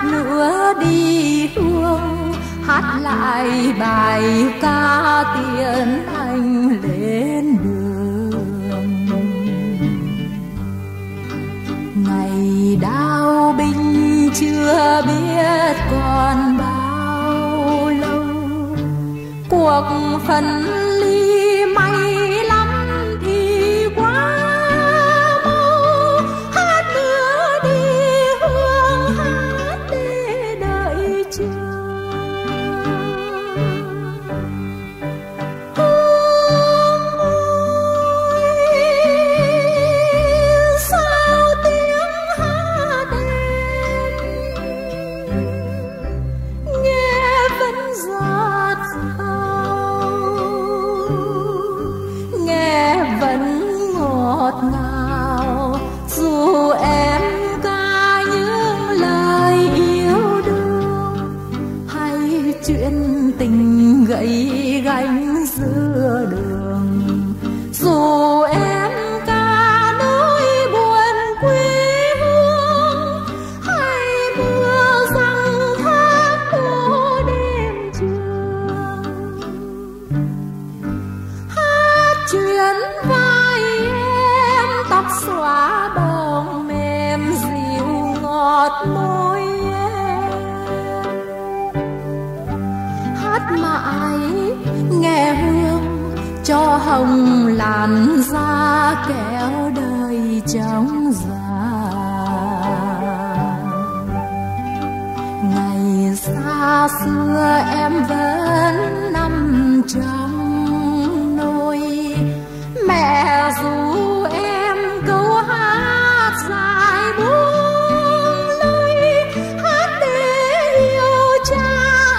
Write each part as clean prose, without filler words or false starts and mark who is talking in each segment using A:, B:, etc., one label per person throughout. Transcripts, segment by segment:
A: nữa đi hương, hát lại bài ca tiễn anh lên đường. Ngày đao binh chưa biết còn bao lâu, cuộc phân ly may lắm thì quá mau. Hát nữa đi hương, hát để đợi chờ. Gậy gánh giữa đường, dù em ca nỗi buồn quê hương, hay mưa răng thác phố đêm trường. Hát chuyện vai em, tóc xóa bồng mềm dịu ngọt môi mãi nghe hương cho hồng làn da kéo đời trong già. Ngày xa xưa em vẫn nằm trong nôi, mẹ ru em câu hát dài buông lơi, hát để yêu cha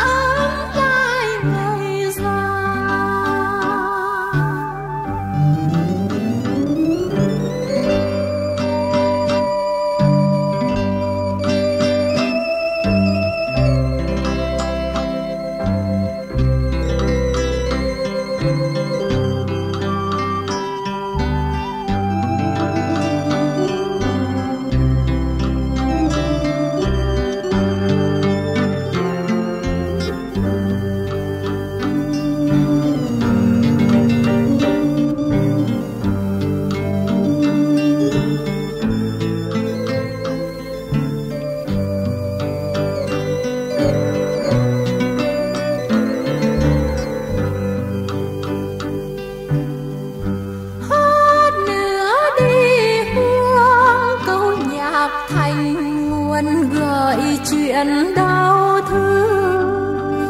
A: chuyện đau thương.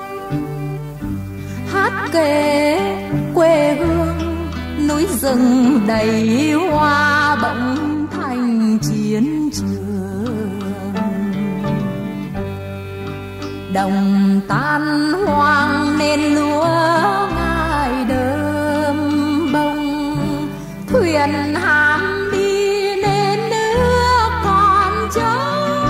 A: Hát kể quê hương núi rừng đầy hoa bỗng thành chiến trường, đồng tan hoang nên lúa ngài đơm bông, thuyền hàm đi nên nước còn trống.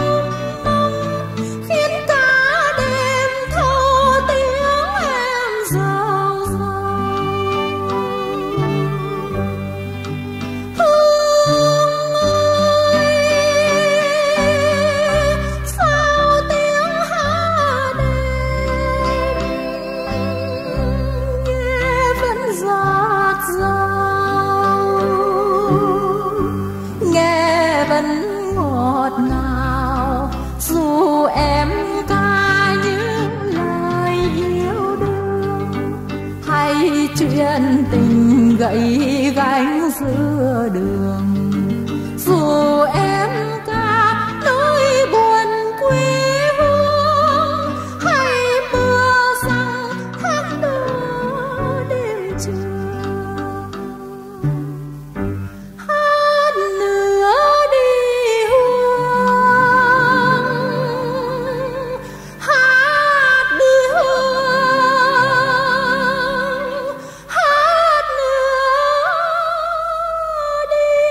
A: Chuyện tình gậy gánh giữa đường, dù em ca nỗi buồn quê hương, hay mưa răng thác nữa đêm trường. Hát nữa đi hương, hát đi hương. Hát nữa đi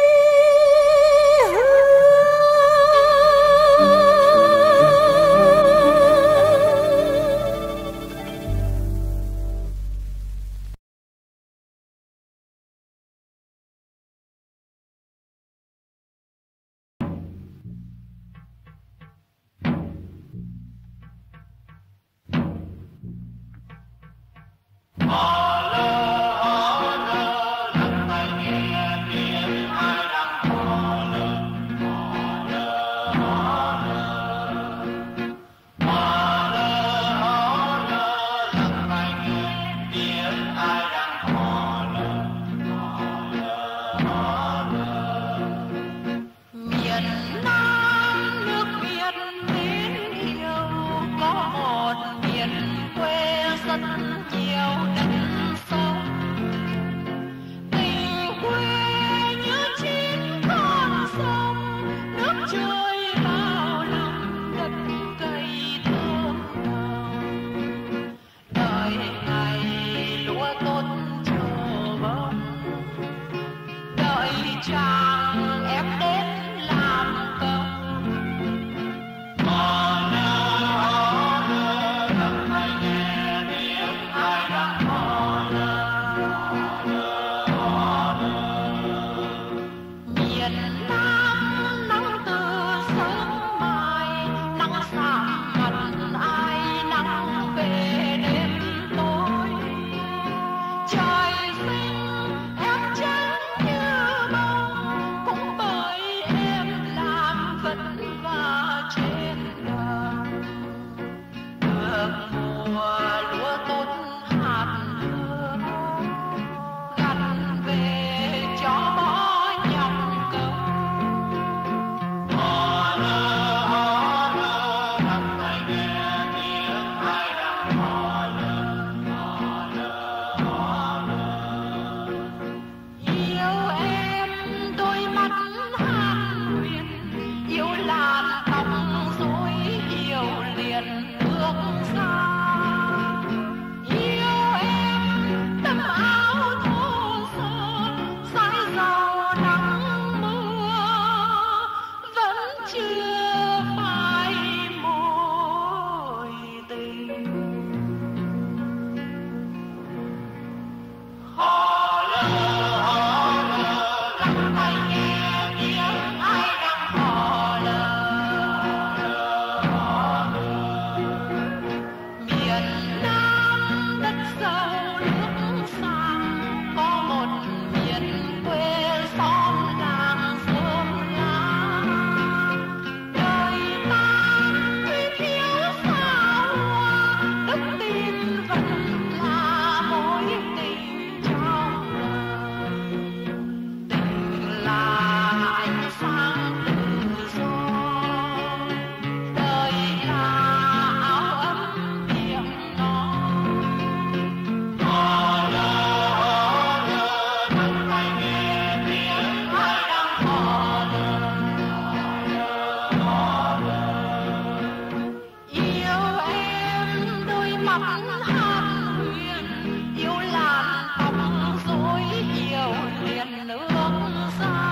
A: mặt hát huyền yêu làn tóc rối chiều liền nước xa.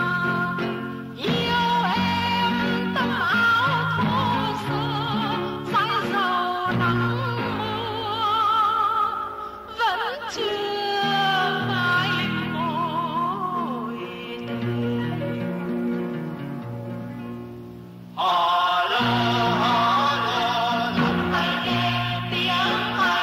A: Yêu em tấm áo thô sơ dãi dầu nắng mưa vẫn chưa phai mối tình. Hà lô dắt tay nghe tiếng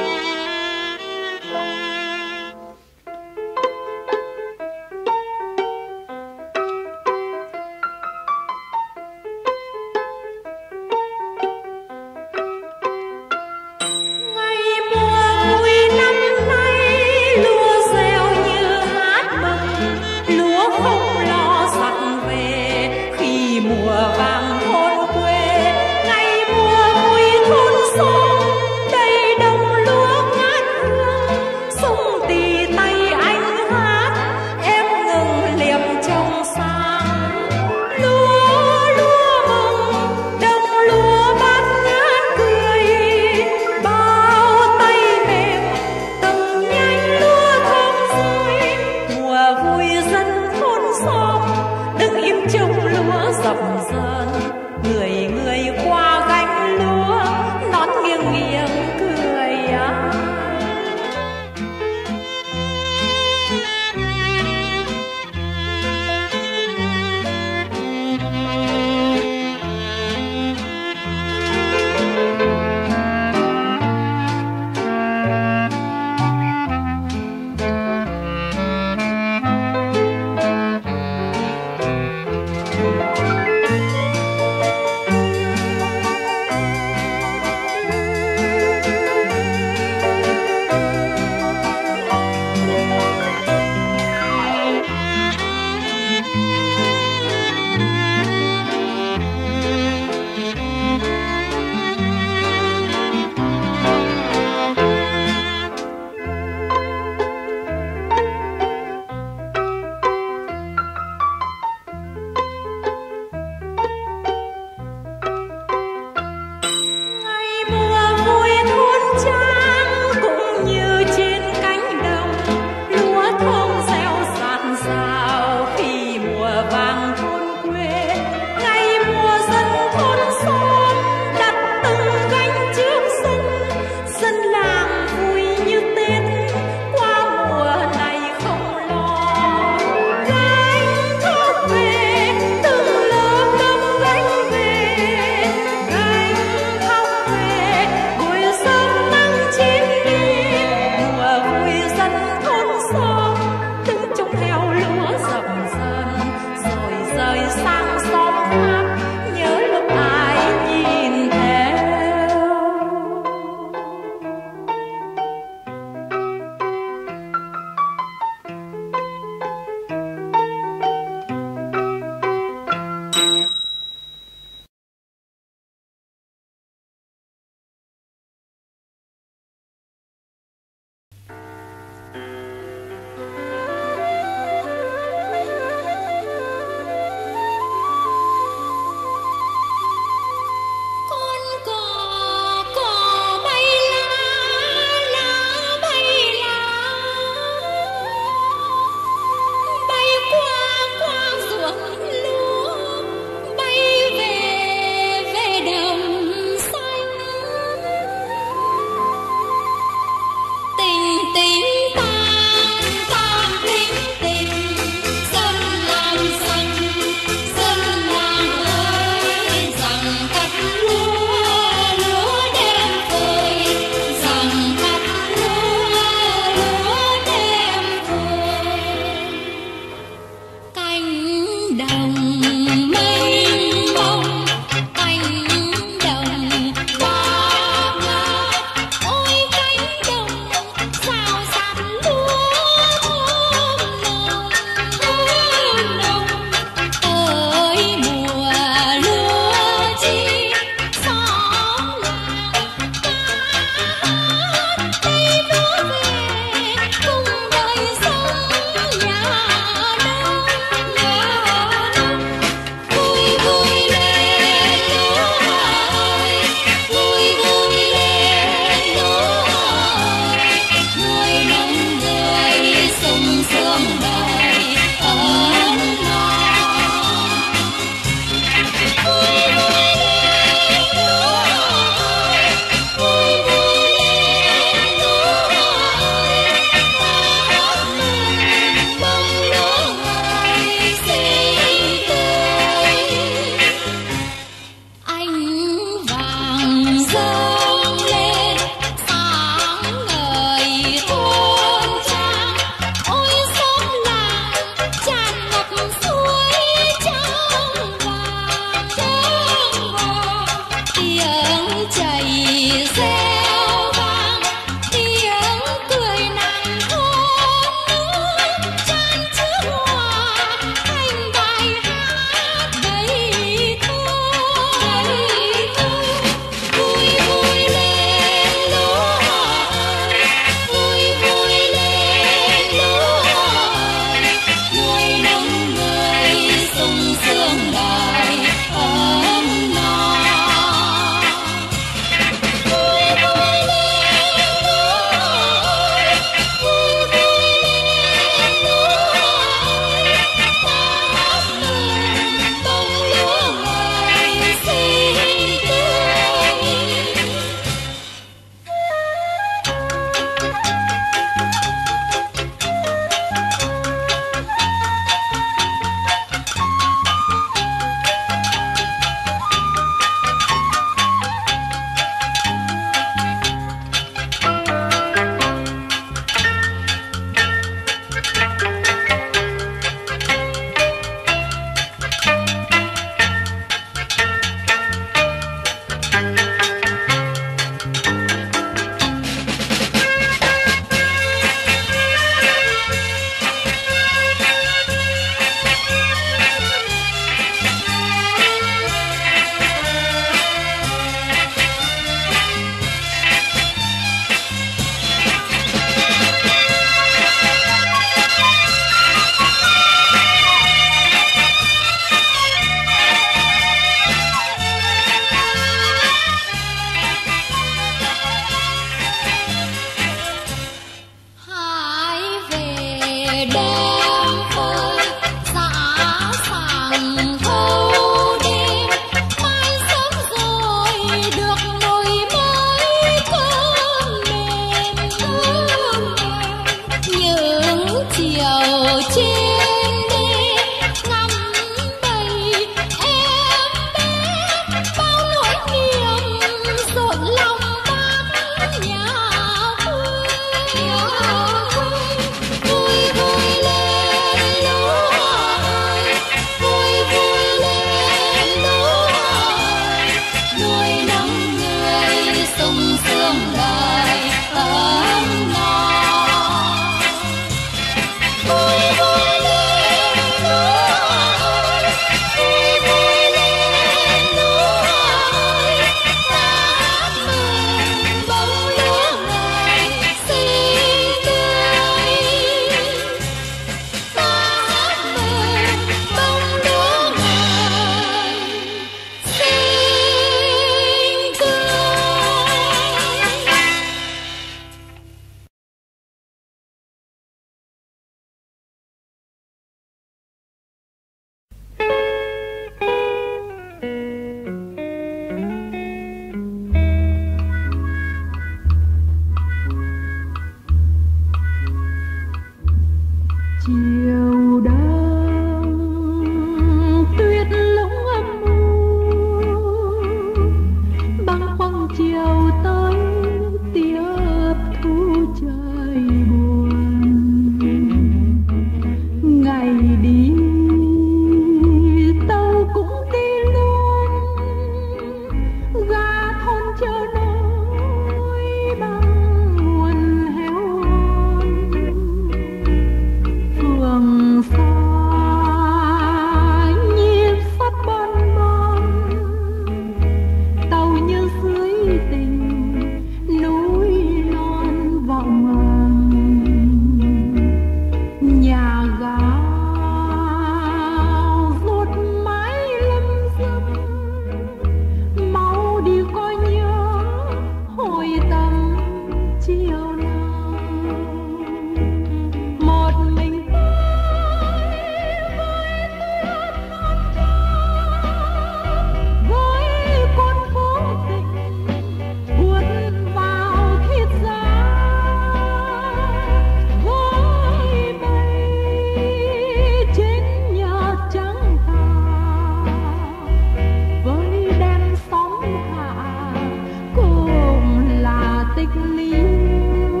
B: tịch liêu.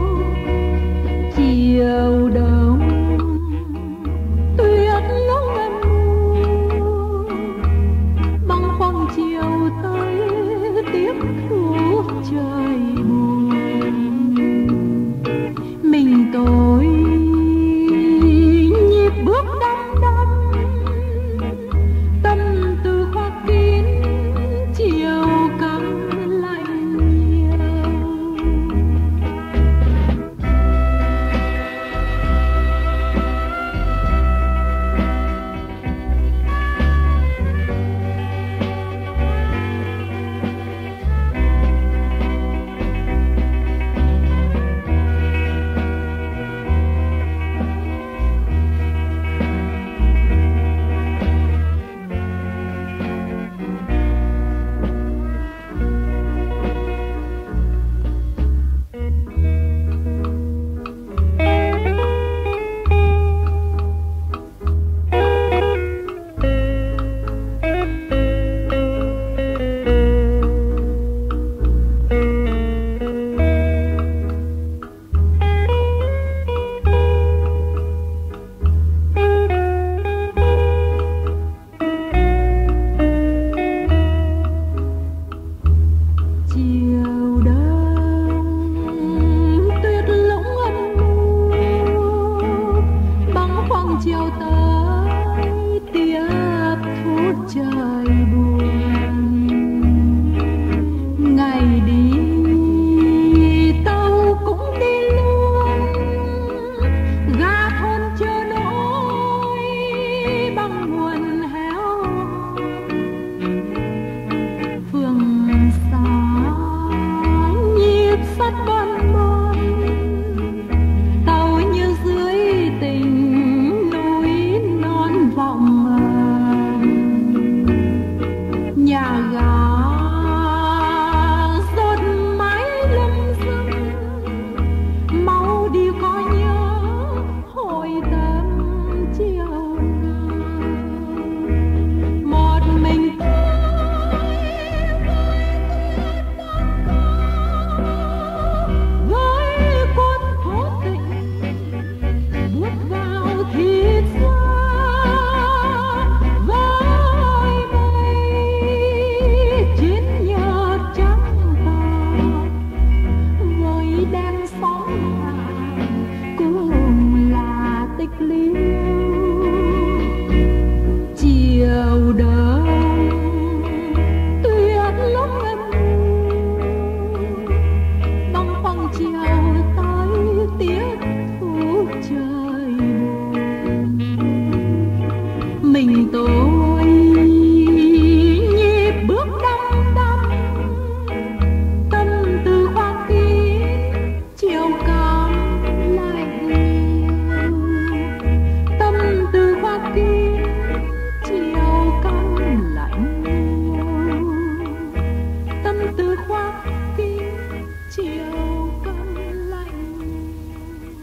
B: Chiều đông tuyết lúc em mưa, băng khoăn chiều tới tiếp thuốc trời buồn. Mình tôi nhịp bước đăm đăm, tâm tư khoác kín chiều cắm lạnh nhiều. Chiều tới tiếp thuốc trời buồn. Ngày đi tàu cũng đi luôn, gà thôn chờ nỗi bằng nguồn héo. Phường xa nhịp sắt bon bon, tàu như dưới tình vọng nhà gà rốt mái lưng rừng, mau đi có nhớ hồi tâm chiều nào. Một mình tôi với cuốn thố tình bước vào thịt da. Chiều đông tuyết lúc em mưa, băng khoăn chiều tới tiếc thuốc trời buồn. Mình tôi nhịp bước đăm đăm, tâm tư khoác kín chiều cắm lạnh nhiều. Tâm tư khoác kín chiều cắm lạnh nhiều. Tâm tư khoác kín chiều cắm lạnh nhiều.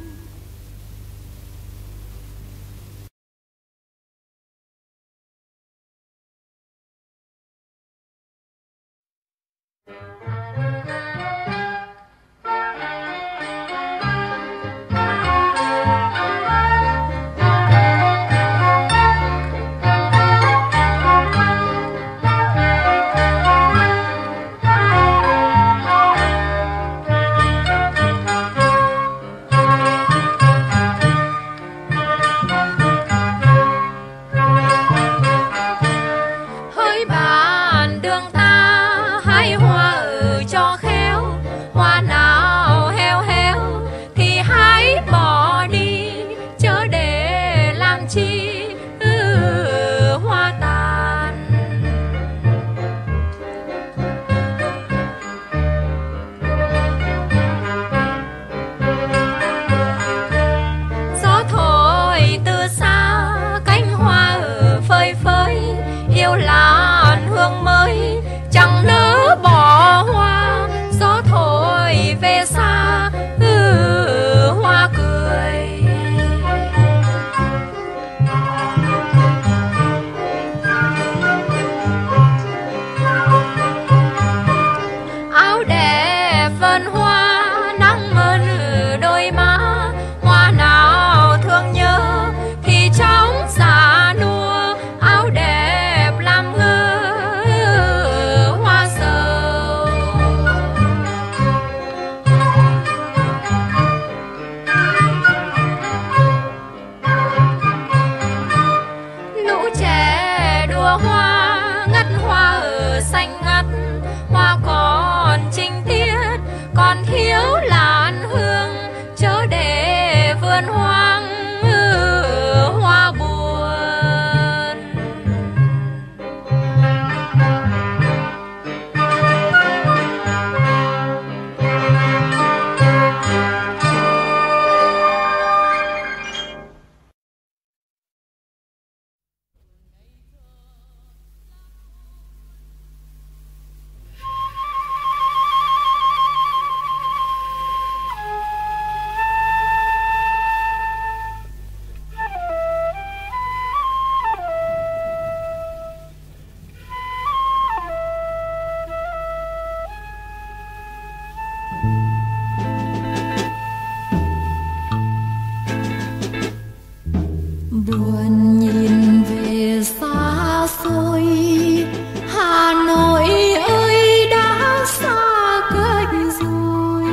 B: Buồn nhìn về xa xôi, Hà Nội ơi đã xa cách rồi.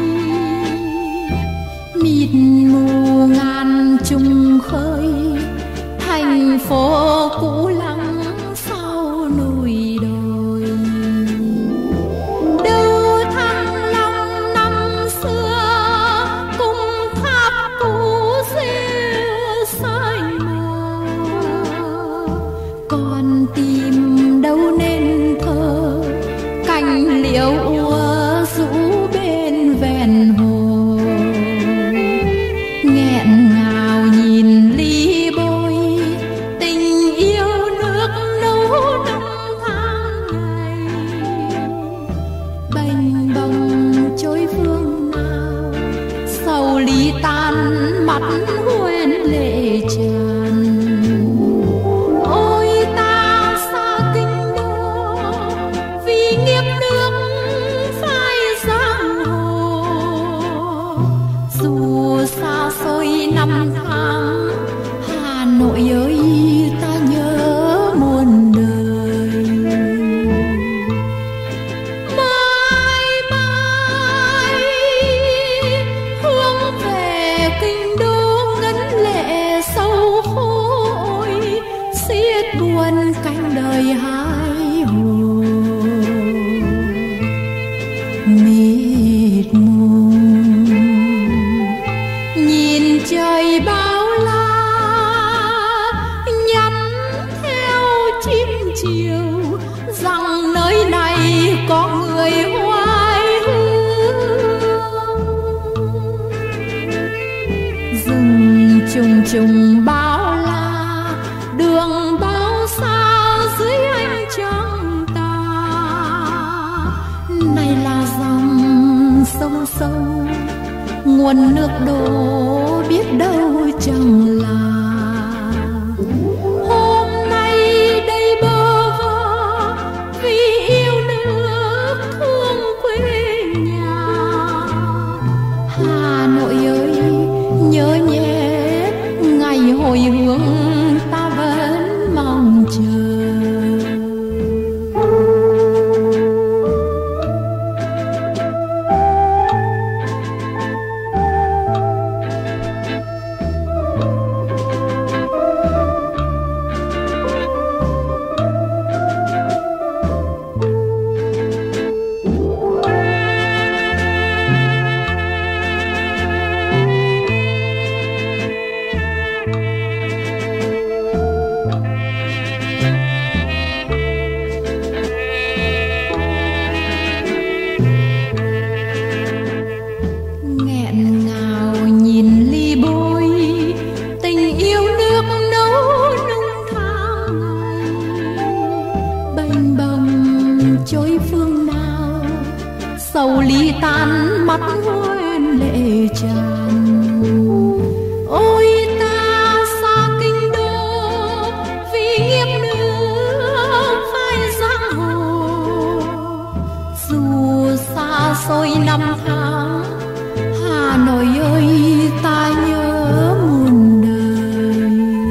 B: Mịt mù ngàn trùng khơi, thành phố cũ lắng sau núi đồi. Đâu Thăng Long năm xưa, cùng tháp cũ rêu xanh mờ. Còn tìm đâu nên thơ, cành liễu úa rũ bên ven hồ. Nghẹn ngào nhìn ly bôi, tình yêu nước nấu năm tháng ngày. Bềnh bồng trôi phương nào, sầu ly tan mắt quên lệ tràn. Ôi ta xa kinh đô, vì nghiệp nước phai giang hồ. Dù xa xôi năm tháng, Hà Nội ơi ta nhớ muôn đời. Mãi mãi hướng về kinh đô, ngấn lệ sâu khối, xiết buồn cánh đời hai hồ. Mịt mùng nhìn trời bao la, nhắn theo chim chiều rằng nơi này có người hoài hương. Rừng trùng trùng bao la, đường bao xa dưới ánh trăng tà. Này là dòng sông sâu, nguồn nước đổ biết đâu chẳng là. Hôm nay đây bơ vơ, vì yêu nước thương quê nhà. Hà Nội ơi nhớ nhé, ngày hồi hương ta vẫn mong chờ. Nghẹn ngào nhìn ly bôi, tình yêu nước nấu nung tháng ngày. Bềnh bồng trôi phương nào, sầu ly tan mắt quên lệ tràn. Ôi ta xa kinh đô, vì nghiệp nước phai giang hồ. Dù xa xôi năm tháng, Hà Nội ơi ta nhớ muôn đời.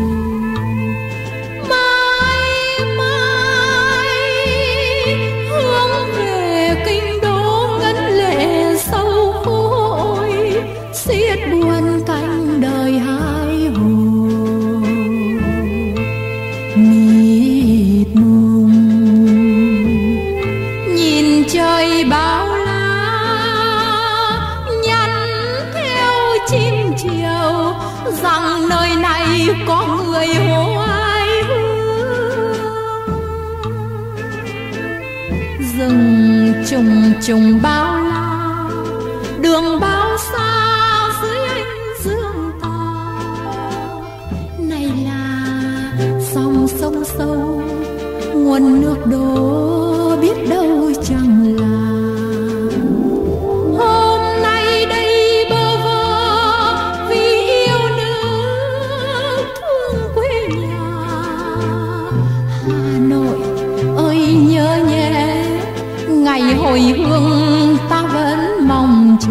B: Mãi mãi hướng về kinh đô, ngấn lệ sâu khối, xiết buồn cánh đời hai hồ. Mịt mùng nhìn trời bao la, nhắn theo chim chiều rằng nơi này có người hoài hương. Rừng trùng trùng bao la, đường bao xa dưới ánh dương tà. Này là dòng sông sâu, nguồn nước đổ biết đâu chẳng là. Hôm nay đây bơ vơ, vì yêu nước thương quê nhà. Hà Nội ơi nhớ nhé, ngày hồi hương ta vẫn mong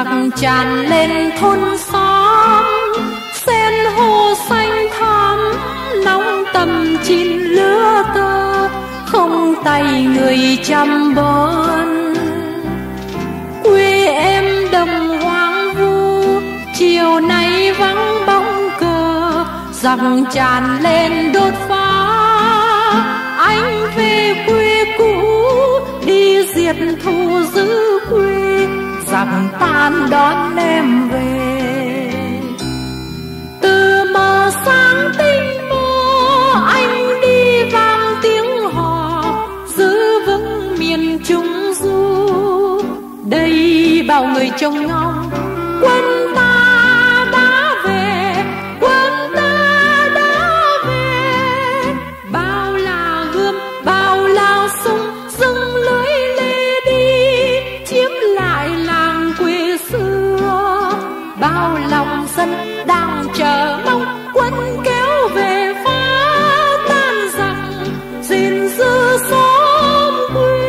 B: giặc tràn lên thôn xóm, sen hồ xanh thắm nóng tầm chín lứa tơ, không tay người chăm bón. Quê em đồng hoang vu, chiều nay vắng bóng cờ, giặc tràn lên đốt phá. Anh về quê cũ đi diệt thù giữ quê, giặc tan đón em về. Từ mờ sáng tinh mơ anh đi vang tiếng hò, giữ vững miền Trung Du. Đây bao người trông ngóng quân ta đã về, quân ta đã về. Bao là gươm bao là súng dâng lưới lê đi, chiếm lại làng quê xưa. Bao lòng dân đang chờ mong quân kéo về phá tan giặc, gìn giữ xóm quê.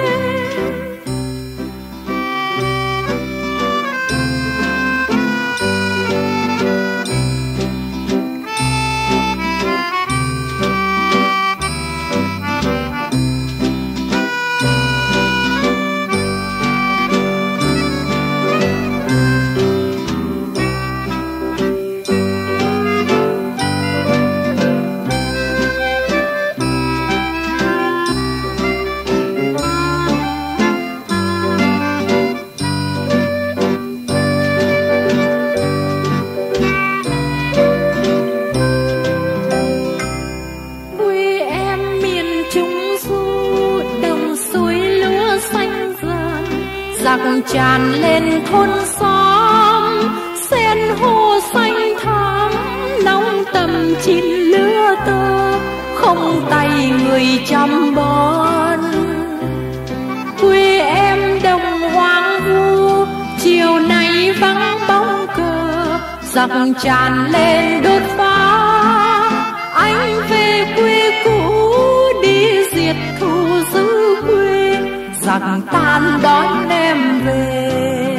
B: Giặc tràn lên thôn xóm, sen hồ xanh thắm nóng tầm chín lứa tơ, không tay người chăm bón. Quê em đồng hoang vu, chiều nay vắng bóng cờ, giặc tràn lên đốt phá. Anh về quê cũ đi diệt thù giữ quê, giặc tan đón em về.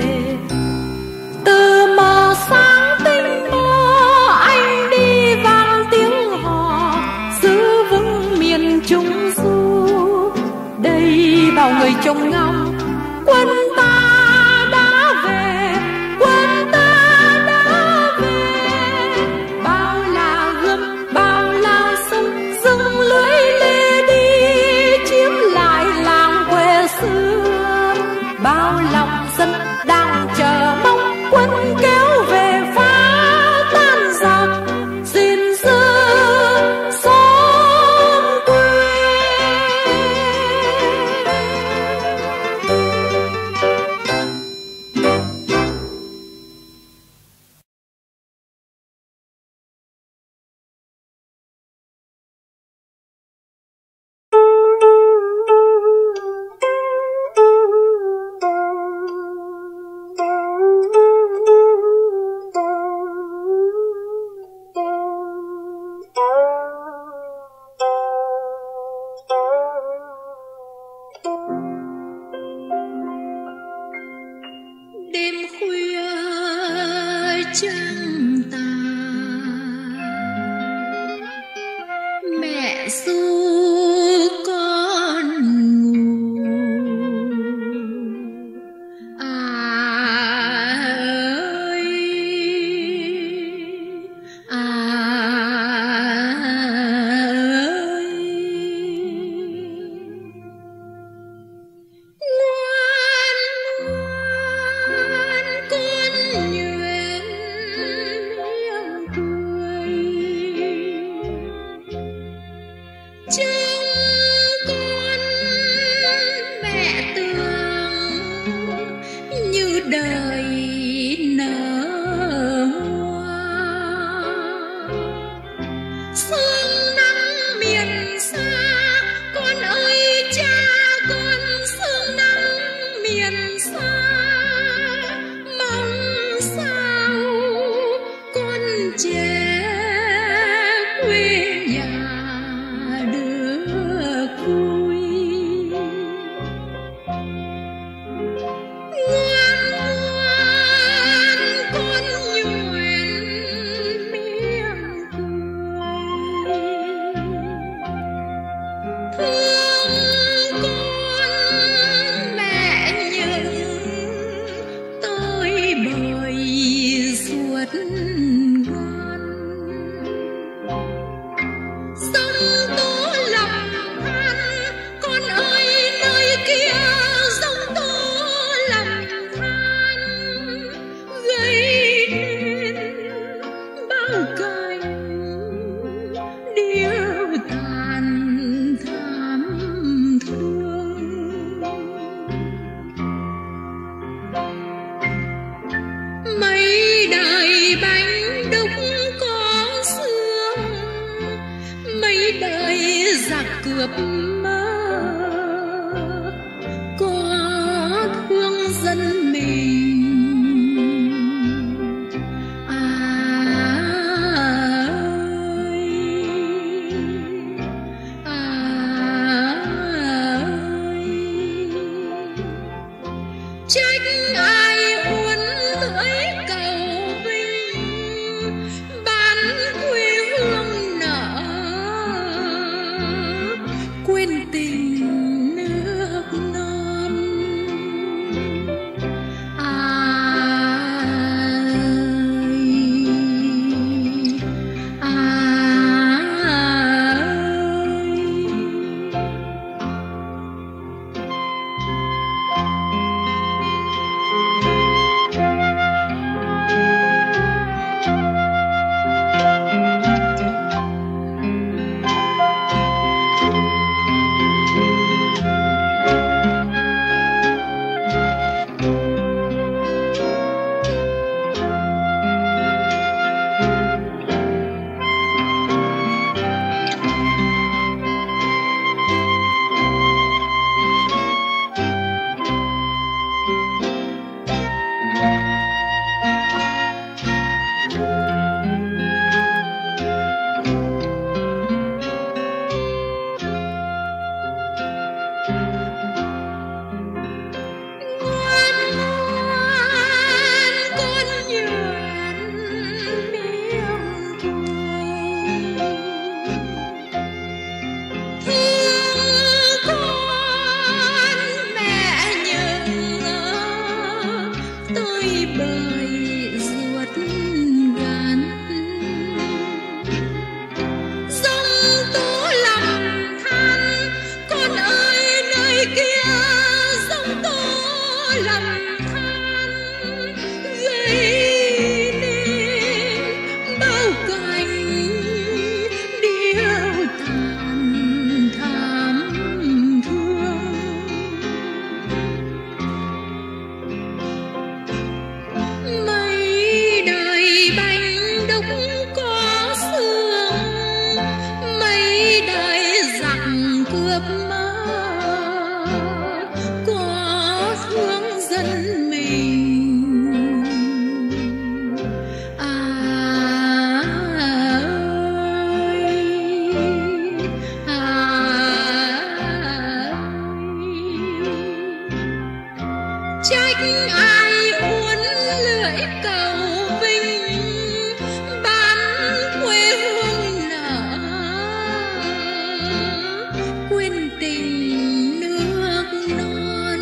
B: Từ mờ sáng tinh mơ anh đi vang tiếng hò, giữ vững miền Trung Du. Đây bao người trông ngóng quân ta đã về, quân ta đã về. Bao là gươm bao là súng dâng lưới lê đi, chiếm lại làng quê xưa. Bao lòng dân đang chờ mong quân kéo về phá tan giặc, gìn giữ xóm quê. Đêm khuya trăng tàn, mẹ ru con ngủ. Ơi giặc cướp mơ có thương dân mình. Trách ai uốn lưỡi cầu vinh, bán quê hương nợ quên tình nước non. Trách ai uốn lưỡi cầu vinh, bán quê hương nợ quên tình nước non.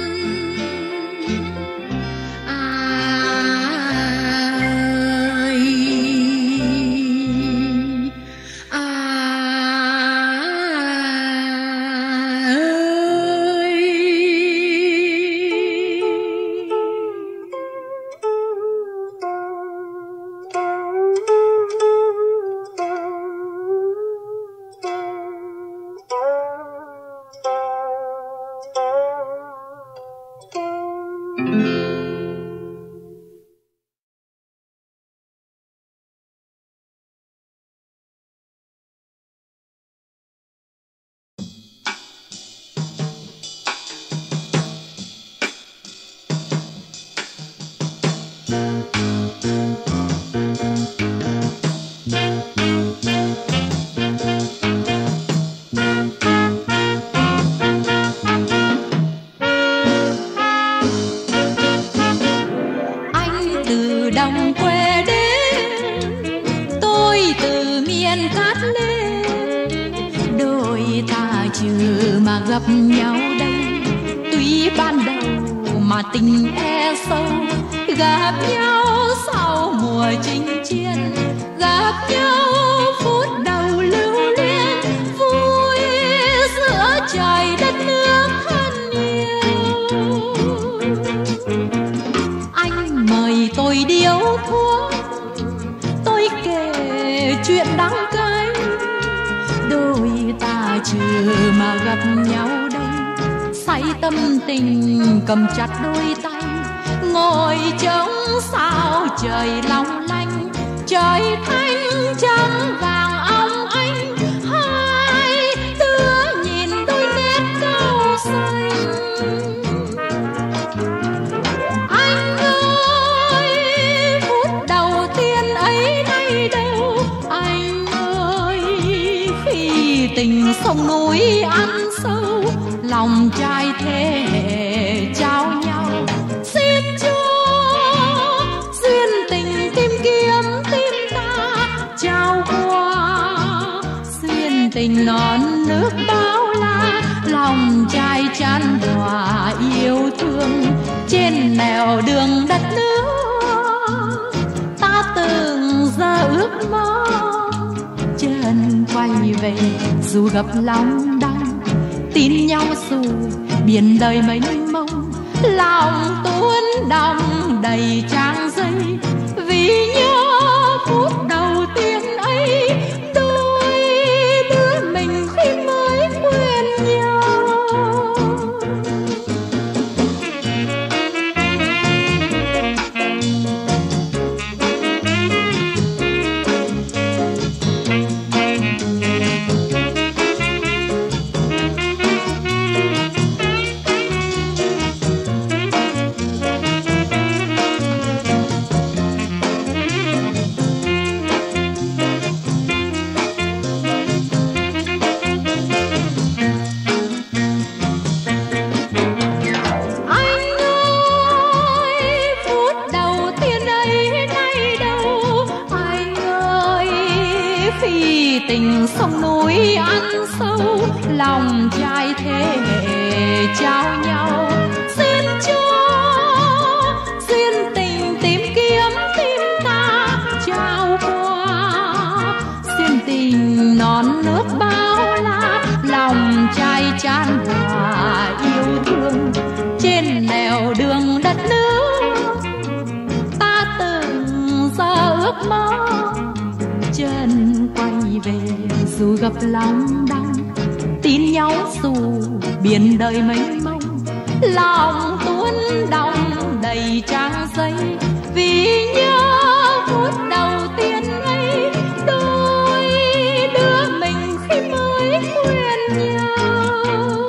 B: Đồng quê đến, tôi từ miền cát lên, đôi ta chưa mà gặp nhau đây. Tuy ban đầu mà tình e sâu, gặp nhau sau mùa chinh chiến, gặp nhau phút đầu lưu luyến, vui giữa trời đất nước thân yêu. Anh mời tôi điếu thuốc, tôi kể chuyện đắng cay, đôi ta chưa mà gặp nhau đây. Say tâm tình cầm chặt đôi tay, ngồi trông sao trời long lanh, trời thanh trắng vàng óng ánh, hai đứa vì tình sông núi ăn sâu, lòng trai thế hệ trao nhau. Xin cho duyên tình tìm kiếm tim ta trao qua, duyên tình non nước bao la, lòng trai chan hòa yêu thương. Trên nẻo đường đất nước ta từng ra ước mơ, chân quay về dù gặp lòng đắng, tin nhau dù biển đời mênh mông. Lòng tuôn đong đầy trang giấy vì nhớ phút đầu tiên ấy, đôi đứa mình khi mới quen nhau. Tình sông núi ăn sâu, lòng trai thế hệ trao nhau. Xin cho duyên tình tìm kiếm tim ta trao qua, duyên tình non nước bao la, lòng trai chan hòa yêu thương. Trên nẻo đường đất nước ta từng ra ước mơ, chân quay về dù gặp lòng đắng, tin nhau dù biển đời mênh mông. Lòng tuôn đong đầy trang giấy vì nhớ phút đầu tiên ấy, đôi đứa mình khi mới quen nhau.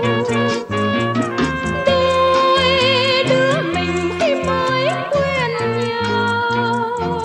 B: Đôi đứa mình khi mới quen nhau.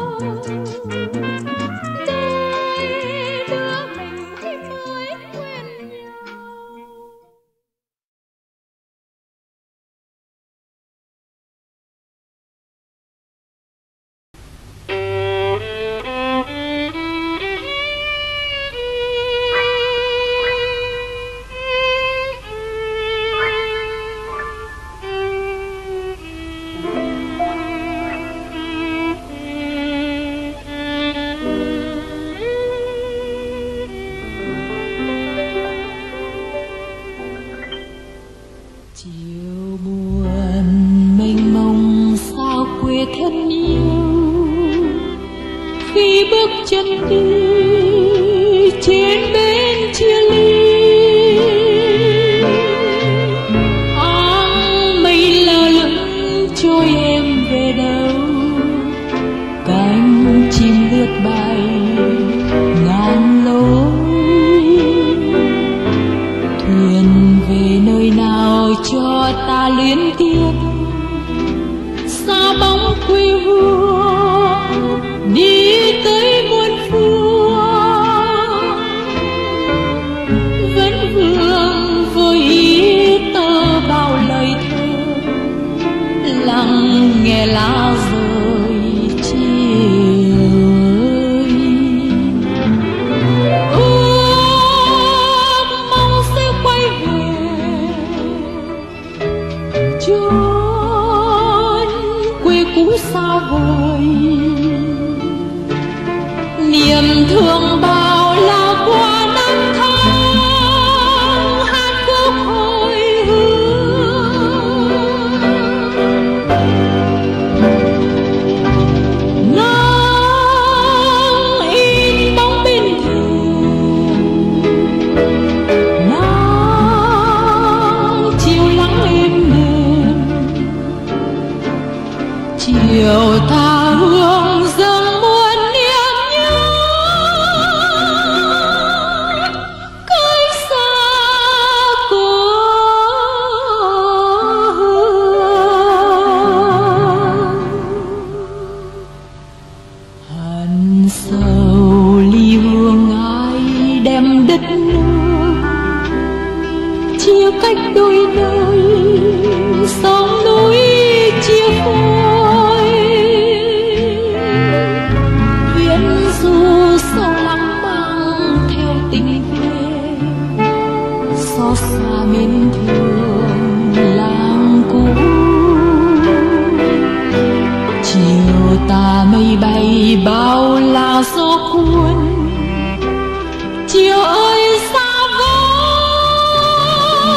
B: Thân yêu khi bước chân đi trên bên chia ly, áng mây lơ lửng trôi em về đâu, cánh chim lướt bay ngàn lối. Thuyền về nơi nào cho ta luyến tiếc, xa bóng quê hương đi tới muôn phương. Vẫn vương vô ý tơ bao lời thơ, lắng nghe lá rơi chiều ơi. Ước mong sẽ quay về cách đôi nơi sông núi chia phôi. Viễn du sâu lắng mang theo tình quê, xót xa mến thương làng cũ. Chiều tà mây bay bao la gió cuốn, chiều ơi xa vời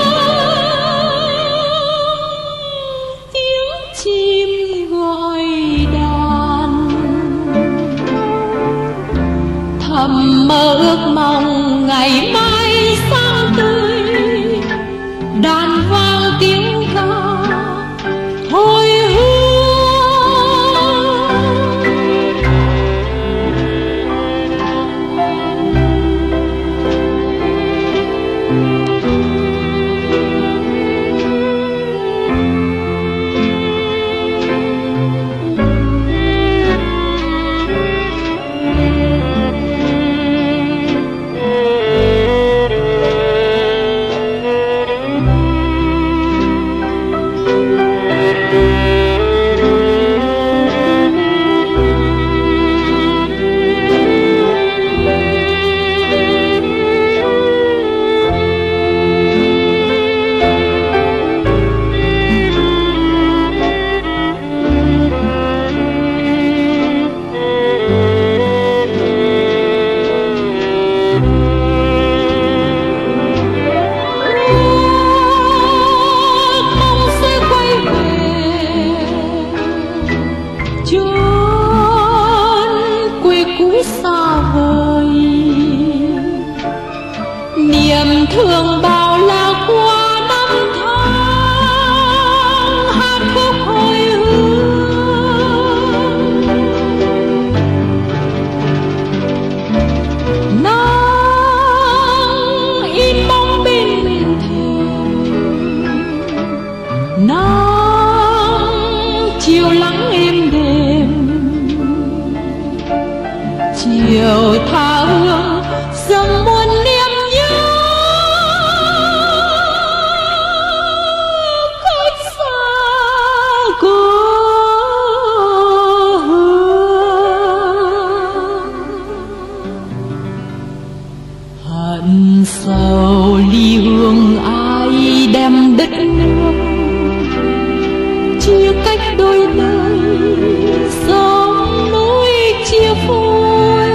B: tiếng chim gọi đàn. Thầm mơ ước mong ngày mai sáng tươi, đàn vang tiếng ca hồi hương. Niềm thương bao la qua năm tháng, hát khúc hồi hương. Nắng in bóng bên thềm, nắng chiều lắng êm đềm, chiều tha hương dâng muôn niềm nhớ. Cách xa cô hận sầu ly hương ai đem đất nước, chia cách đôi nơi sông núi chia phôi.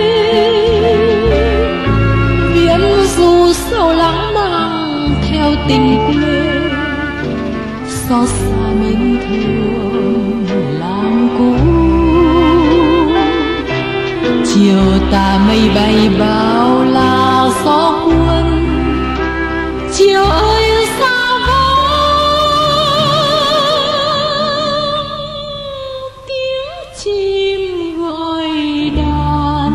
B: Viễn du sâu lắng mang theo tình quê, xót xa mến thương làng cũ. Chiều tà mây bay bao la gió cuốn, chiều ơi xa vời tiếng chim gọi đàn.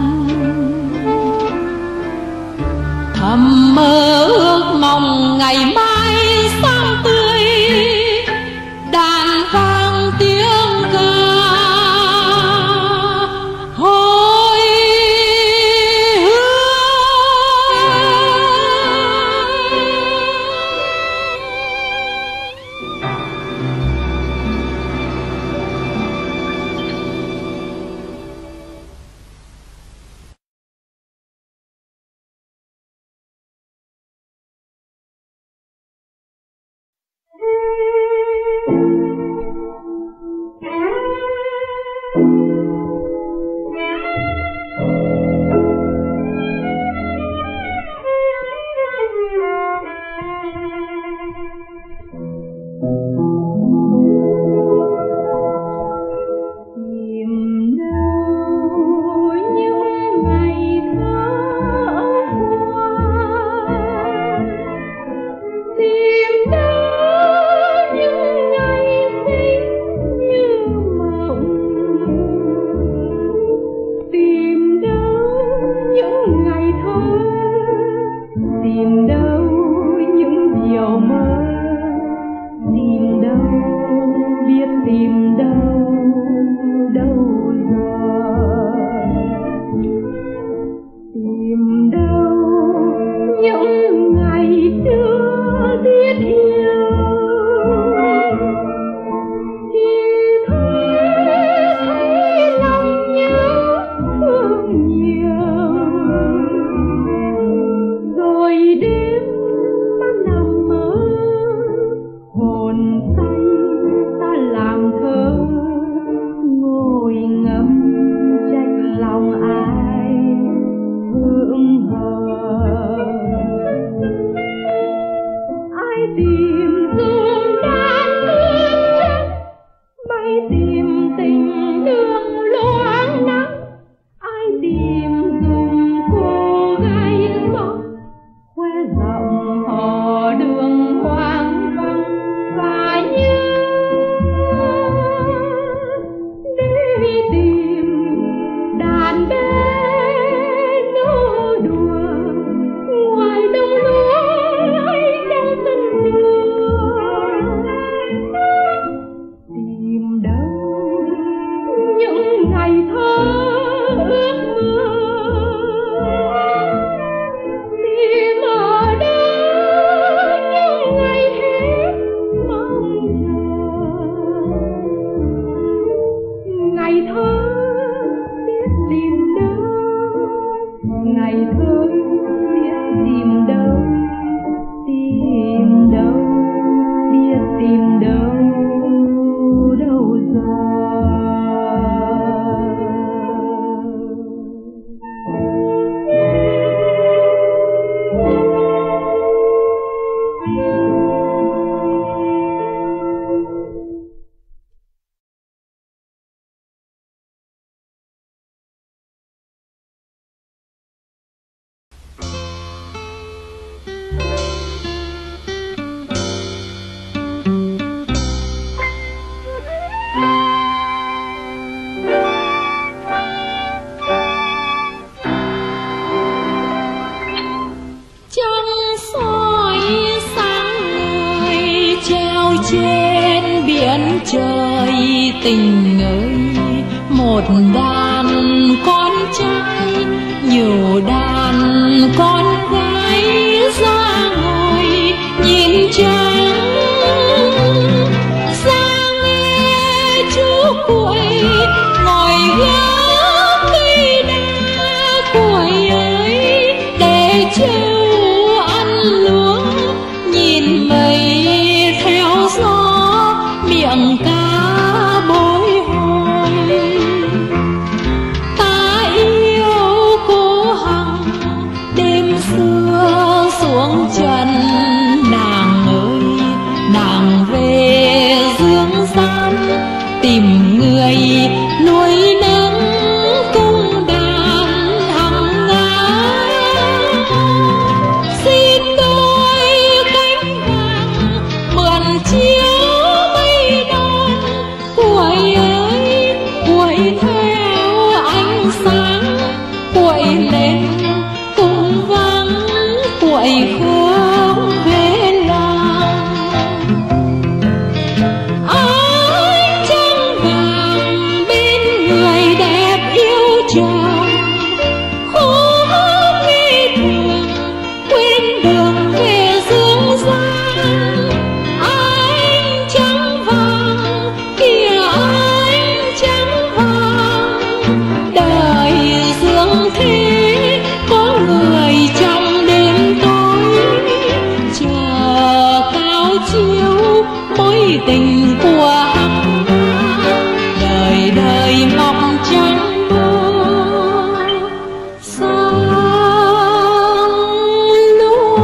B: Thầm mơ ước mong ngày mai sáng tươi, đàn vang tiếng ca hồi hương. Tìm đâu trời tình ơi, một đàn con trai nhiều đàn con gái ra ngồi nhìn trăng. Ra nghe chú cuội ngồi gác cây đa, cuội ơi để trâu ăn lúa, nhìn mây theo gió miệng cá bồi hồi. Ta yêu cô Hằng đêm xưa xuống trần, nàng ơi nàng về dương gian tìm người nuôi nấng cung đàn hằng ngái. Xin tôi cánh vàng mượn chiếu mây đón, cuội ơi cuội theo ánh sáng, cuội lên cung vắng cuội không về làng. Ánh trăng vàng bên người đẹp yêu chồng, khúc nghi thường quên đường về dương gian. Ánh trăng vàng kìa ánh trăng vàng, đời dương thế có người trong đêm tối, chờ cao chiếu mối tình của Hằng đời đời mong trăng mơ sang lúa.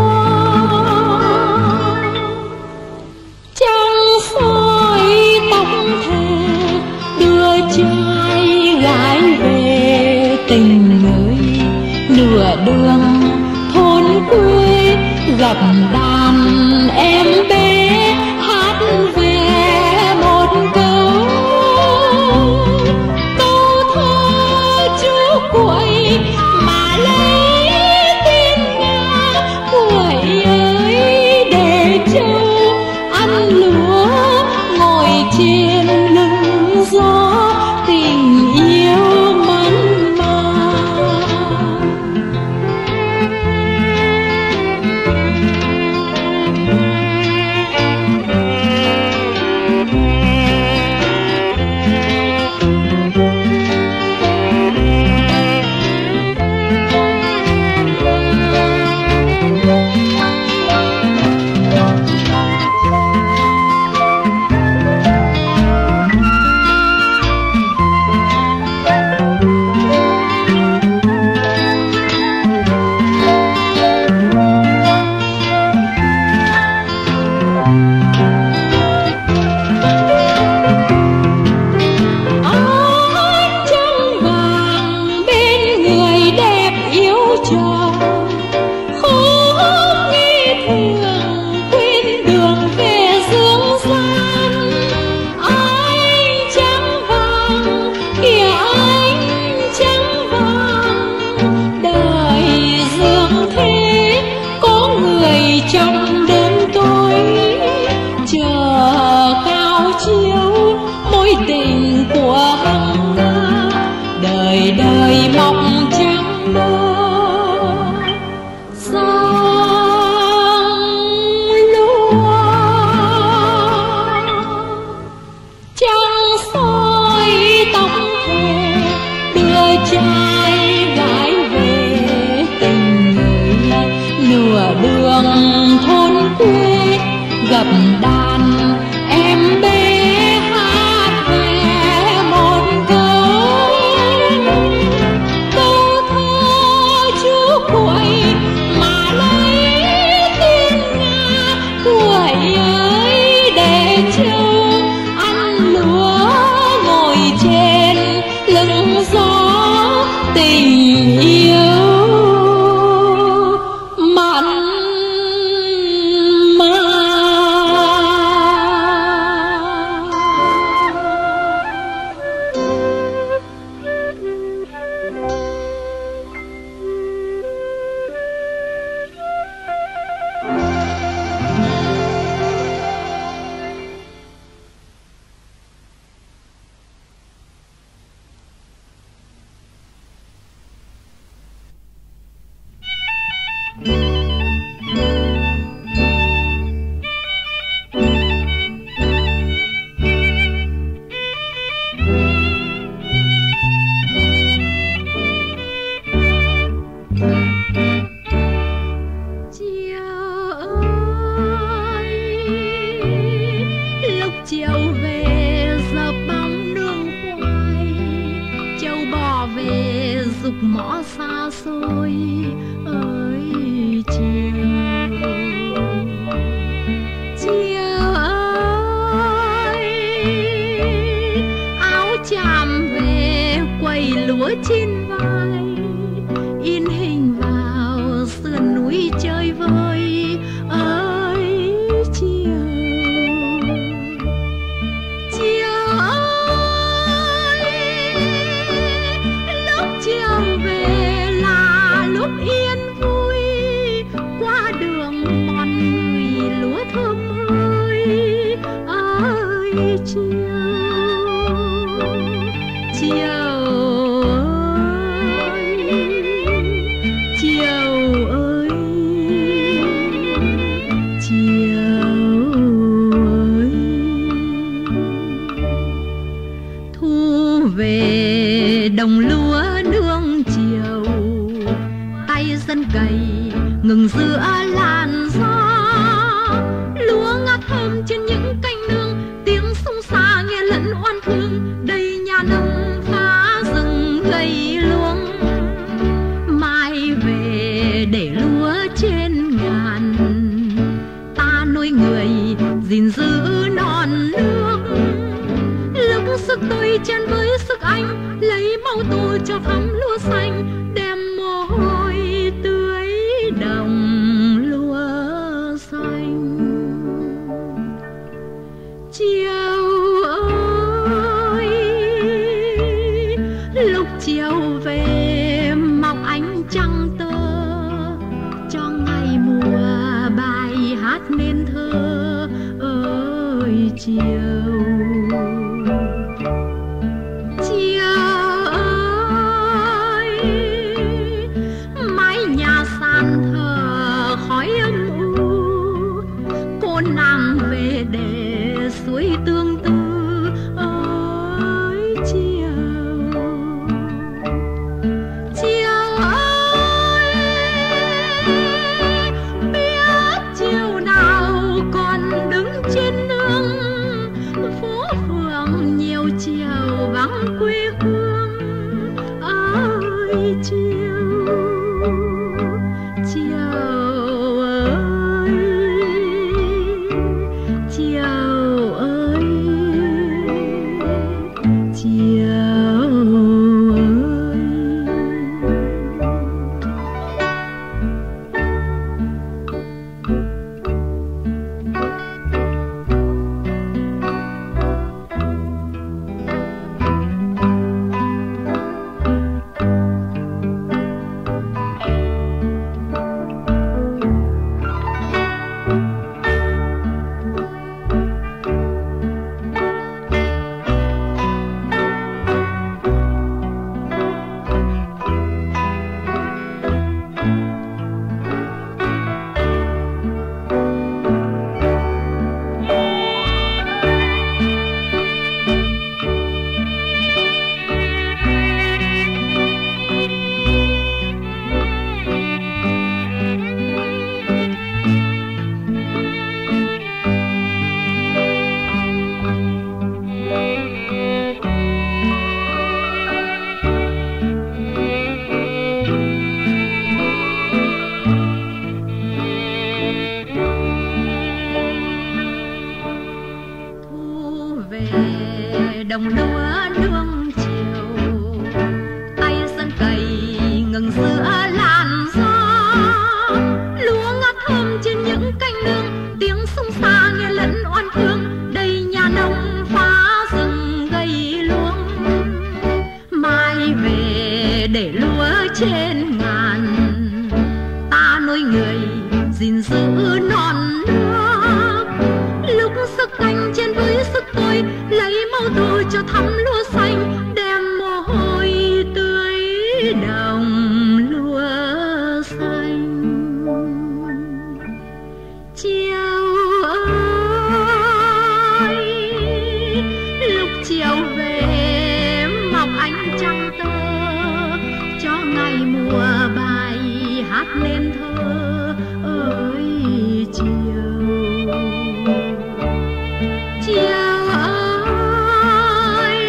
B: Trăng soi tóc thề đưa trai gái về, tình ơi nửa đường thôn quê gặp đàn em bé hát về một câu. Câu thơ chú cuội mà lấy tên Nga, cuội ơi để trâu ăn lúa ngồi trên lưng gió, tình yêu mặn mà. gặp đàn em bé hát về một câu thơ chú cuội mà lấy tiếng Nga cuội ơi để châu ăn lúa ngồi trên lưng gió tình yêu mặn ngừng giữa làn gió, lúa ngát thơm trên những cánh nương, tiếng sông xa nghe lẫn oan thương. Đây nhà nông phá rừng gây luống, mai về để lúa trên ngàn. Ta nuôi người gìn giữ non nước, lúc sức tôi chen với sức anh, lấy máu tôi cho thắm lúa xanh, đem mồ hôi tưới đồng lúa xanh. Chiều ơi, lúc chiều về mọc ánh trăng tơ, cho ngày mùa bài hát nên thơ ơi chiều. Nàng về để suối tương tư ơi chiều. Chiều ơi, biết chiều nào còn đứng trên nương, phố phường nhiều chiều vắng quê hương ơi chiều. Chiều ơi, chiều ơi, chiều ơi. Đồng lúa nương chiều, tay sân cày ngừng giữa làn gió, lúa ngát thơm trên những cánh nương, tiếng sông xa nghe lẫn oan thương. Đây nhà nông phá rừng gây luống, mai về để lúa trên ngàn. Ta nuôi người gìn giữ non nước, lúc sức anh chen với sức tôi, lấy máu tôi cho thắm lúa xanh, đem mồ hôi tưới đồng lúa xanh. Chiều ơi, lúc chiều về mọc ánh trăng tơ, cho ngày mùa bài hát nên thơ ơi chiều. Chiều ơi,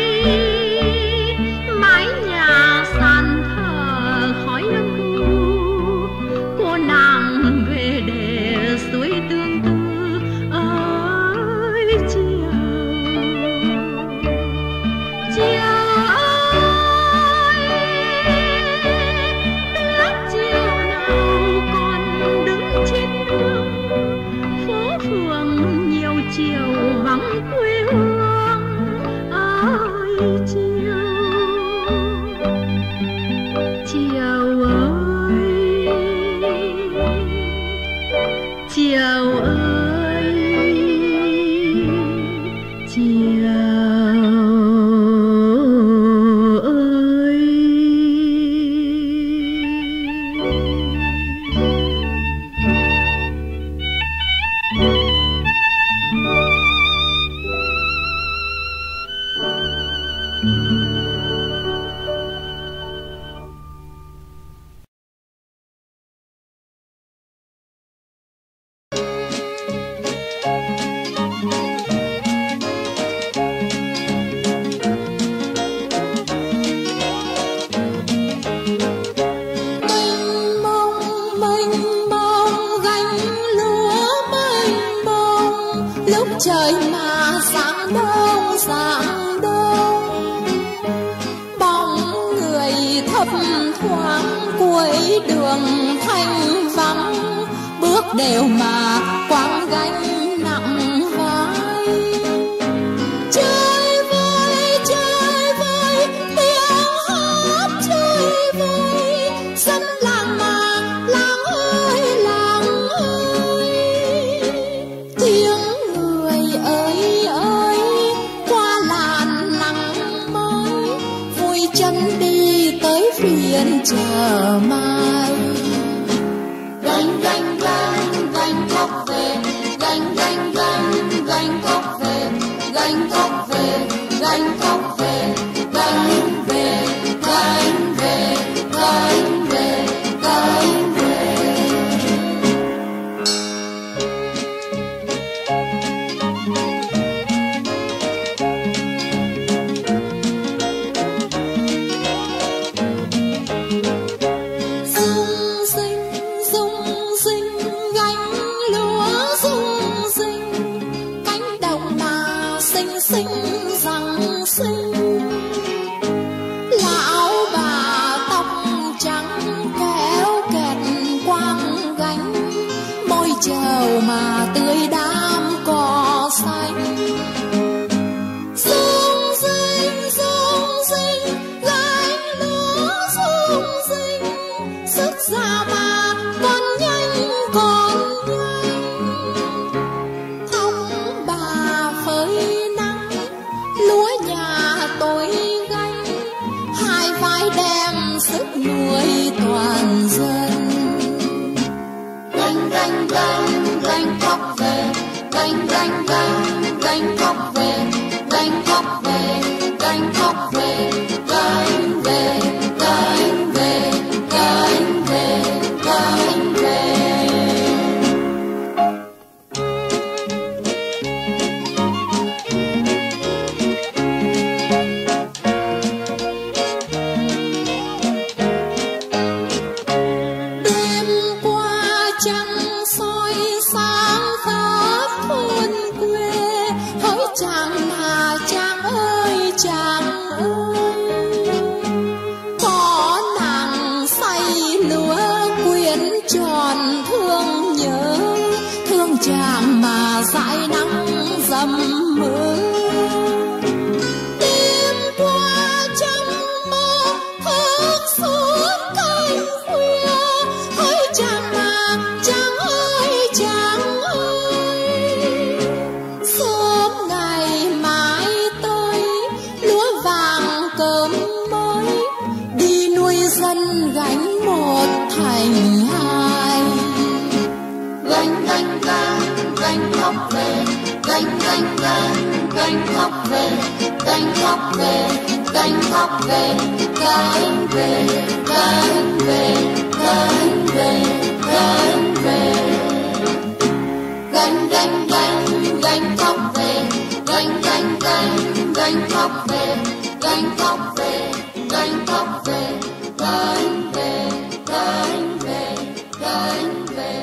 B: mái nhà sàn thờ khói âm u, cô nàng về để suối tương tư ơi chiều. Chiều ơi, biết chiều nào còn đứng trên nương, phố phường nhiều chiều vắng quê hương ơi chiều. Chiều ơi, chiều ơi, chiều trời mà sáng đông bóng người thấp thoáng cuối đường thanh vắng, bước đều mà quăng gánh nặng vai. Chơi vơi tiếng hát chơi vơi, dân làng mà làng ơi tiếng người ơi qua làn nắng mới, vui chân đi tới phiên chờ mai. Gánh gánh gánh gánh khóc về, gánh gánh gánh gánh khóc về, gánh khóc về, gánh khóc về, gánh về, gánh về, gánh về, gánh về. Lão bà tóc trắng kéo kẹt quang gánh, môi trầu mà tươi đám cỏ xanh. Rung rinh gánh lúa rung rinh, sức ra mà con nhanh thóc bà phơi nắng, lúa nhà tôi gánh, hai vai đem sức nuôi toàn dân. Gánh gánh gánh gánh khóc về, gánh gánh gánh gánh khóc về, gánh khóc về, gánh khóc về, gánh về, gánh về, gánh về, gánh về. Chàng mà dãi nắng dầm mưa, đêm qua trăng mơ thức suốt canh khuya, hỡi chàng mà chàng ơi sớm ngày mai tới lúa vàng cơm mới, đi nuôi dân gánh một thành hai. Gánh gánh gánh gánh khóc về, gánh gánh gánh gánh khóc về, gánh khóc về, gánh khóc về, gánh về, gánh về, gánh về, gánh về. Gánh gánh gánh gánh khóc về, gánh gánh gánh gánh khóc về, gánh khóc về, gánh khóc về, gánh về, gánh về, gánh về.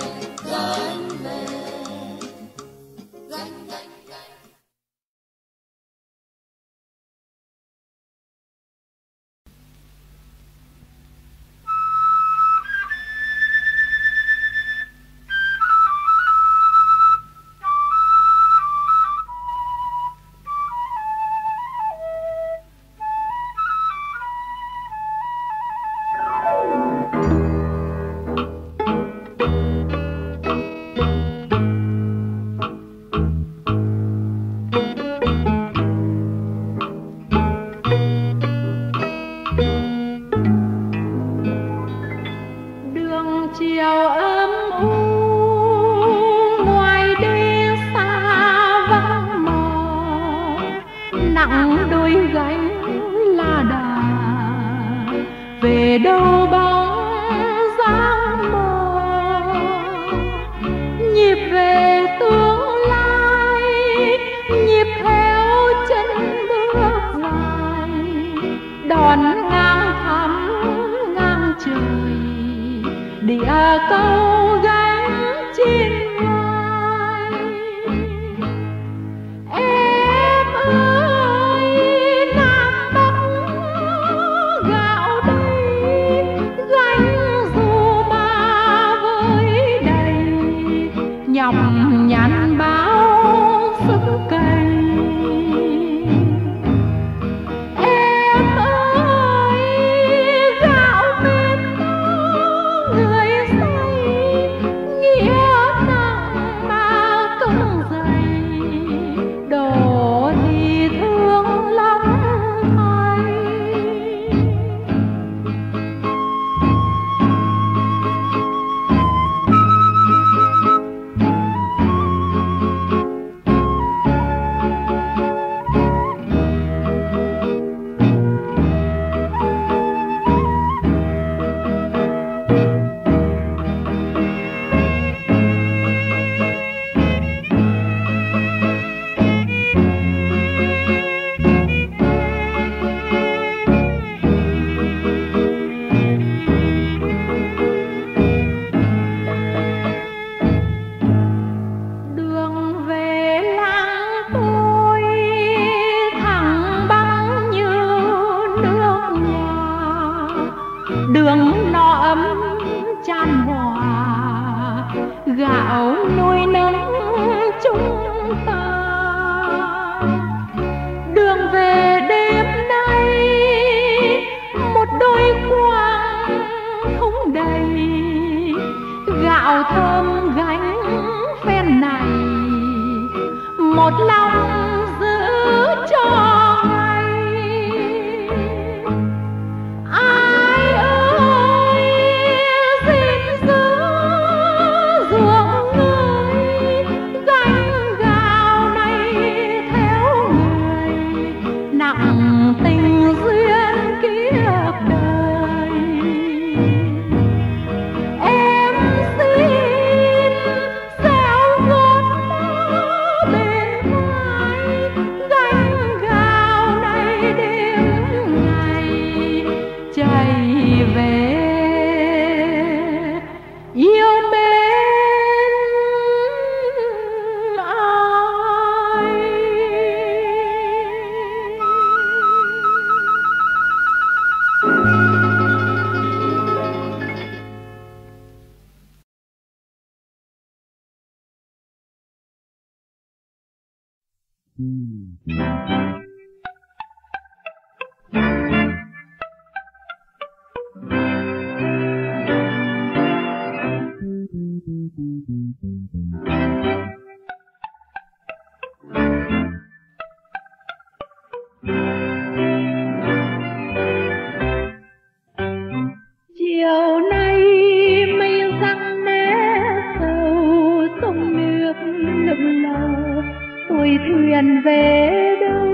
A: nặng đôi gánh là đà về đâu bóng dáng mơ, nhịp về tương lai, nhịp theo chân bước dài, đón ngang thắm ngang trời địa câu gánh trên vai.
B: nhọc nhằn bao sức cày. Em ơi gạo bên người say, nghĩa nặng mà cứng dày, đổ thì thương lắm thay. Đường no ấm chan hòa, gạo nuôi nấng chúng ta. Đường về đêm nay một đôi quang không đầy, gạo thơm gánh phen này, một lòng giữ cho ngày. Tình duyên kiếp đời em xin gieo gót mơ bên vai, gánh gạo này đêm ngày chạy về yêu bên chiều nay mây răng né sầu, sông nước lững lờ tuổi thuyền về đâu.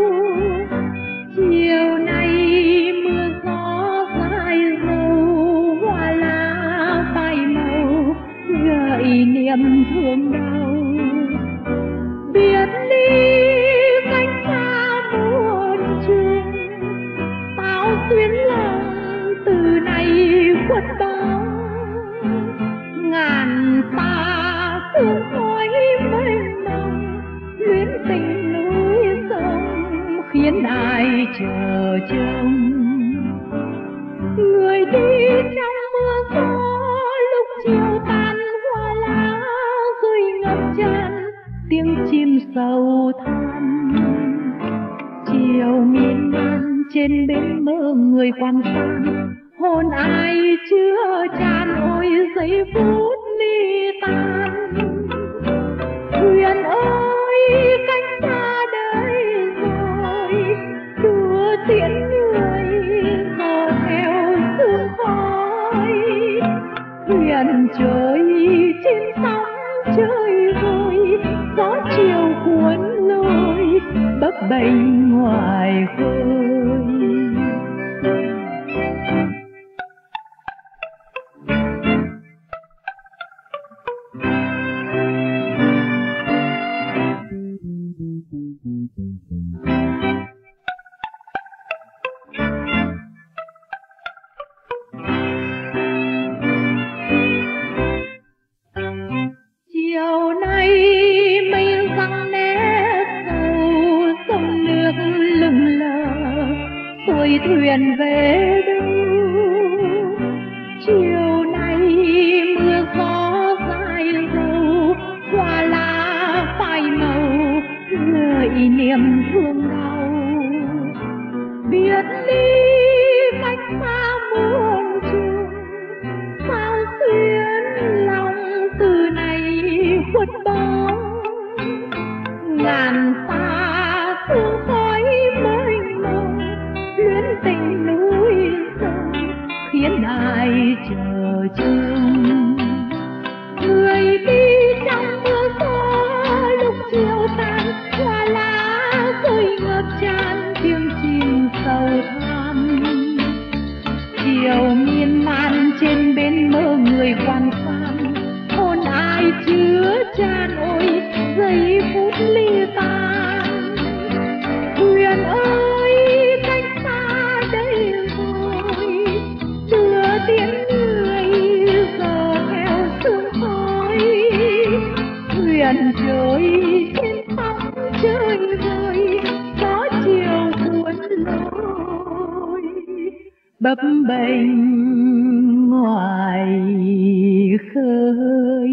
B: Chiều nay mưa gió dài dầu, hoa lá phai màu gợi niềm thương đau. Biệt ly cánh xa muôn trùng, tao xuyến lòng từ nay khuất bóng. Ngàn ta sương khói mênh mông, luyến tình núi sông khiến ai chờ trông. Người đi trong mưa gió lúc chiều tàn, hoa lá rơi ngập tràn tiếng chim sầu than. Chiều miên man trên bến mơ người quan sang, hồn ai chưa tràn ôi giây phút ly tan. Thuyền ơi cánh xa đời rồi, đưa tiễn người giờ theo sương khói. Thuyền trôi trên sóng chơi vơi, gió chiều cuốn lôi bấp bênh ngoài khơi. Chiều nay mây răng né sầu, sông nước lững lờ nỗi niềm thương đau. Biệt ly cách xa muôn trùng, sao xuyên lòng từ này khuất bóng. Ngàn xa sương khói mênh mông, luyến tình núi sông khiến ai chờ trông. Người đi trong mưa gió lúc chiều tàn, hoa lá rơi ngập tràn tiếng chim sầu than. Chiều miên man trên bên mơ người quan khoan, hồn ai chứa chan ôi giây phút ly tan. Huyền ơi cách xa đây rồi, đưa tiếng người giờ theo sương khói. Huyền trôi trên sóng chơi vơi, gió chiều cuốn lối bấp bênh ngoài khơi.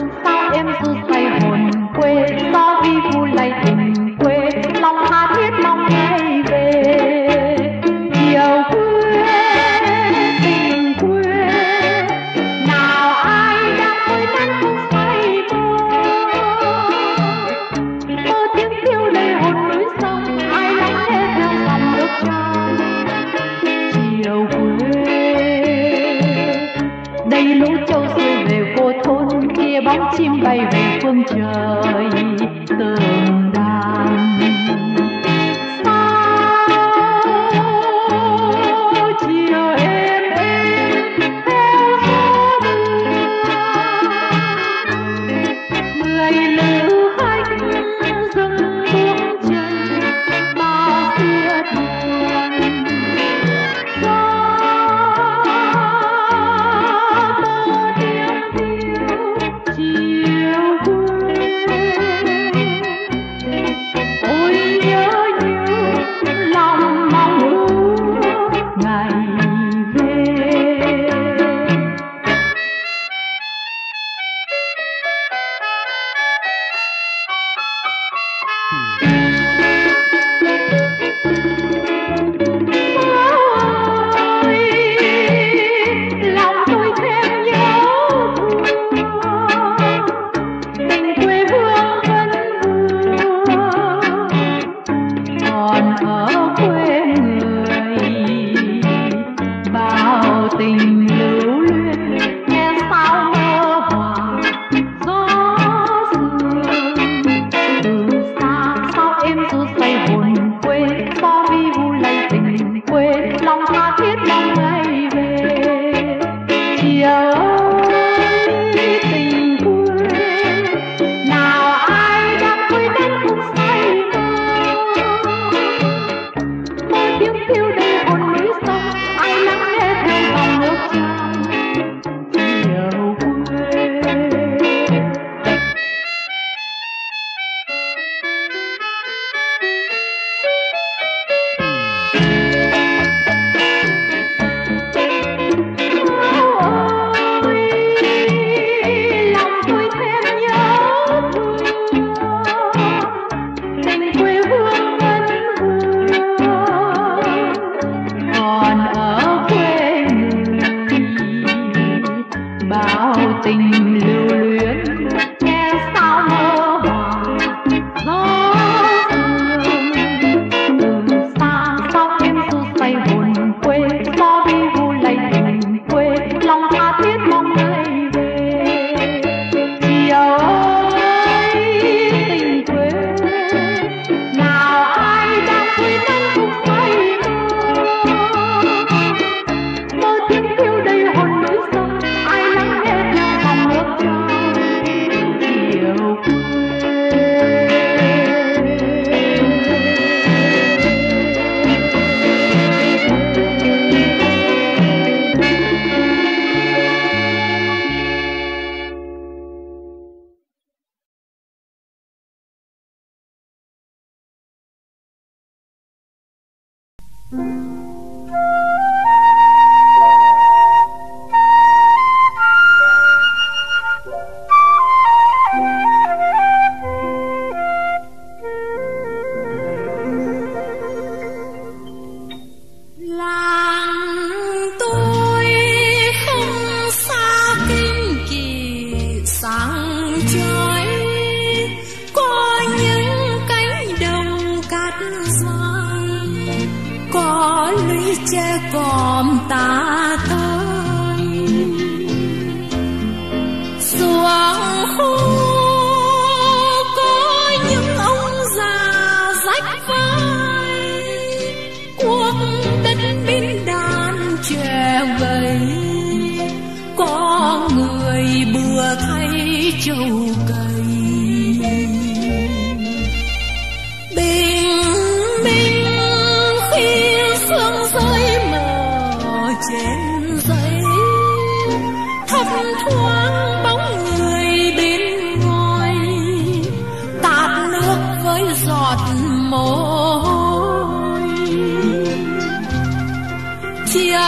B: sao em ru say hồn quê, gió vi vu lay tình quê, lòng tha thiết mong ngày về. Chiều quê tình quê, nào ai đang vui nắng không say mơ tiếng kêu đầy hồn núi sông, ai lắng nghe theo dòng nước trong. Chiều quê đây lũ trâu xuôi về vô thôn, kia bóng chim bay về phương trời từng đàn. Sao chiều êm theo gió mười lữ khách dừng bước chân bao xưa đường.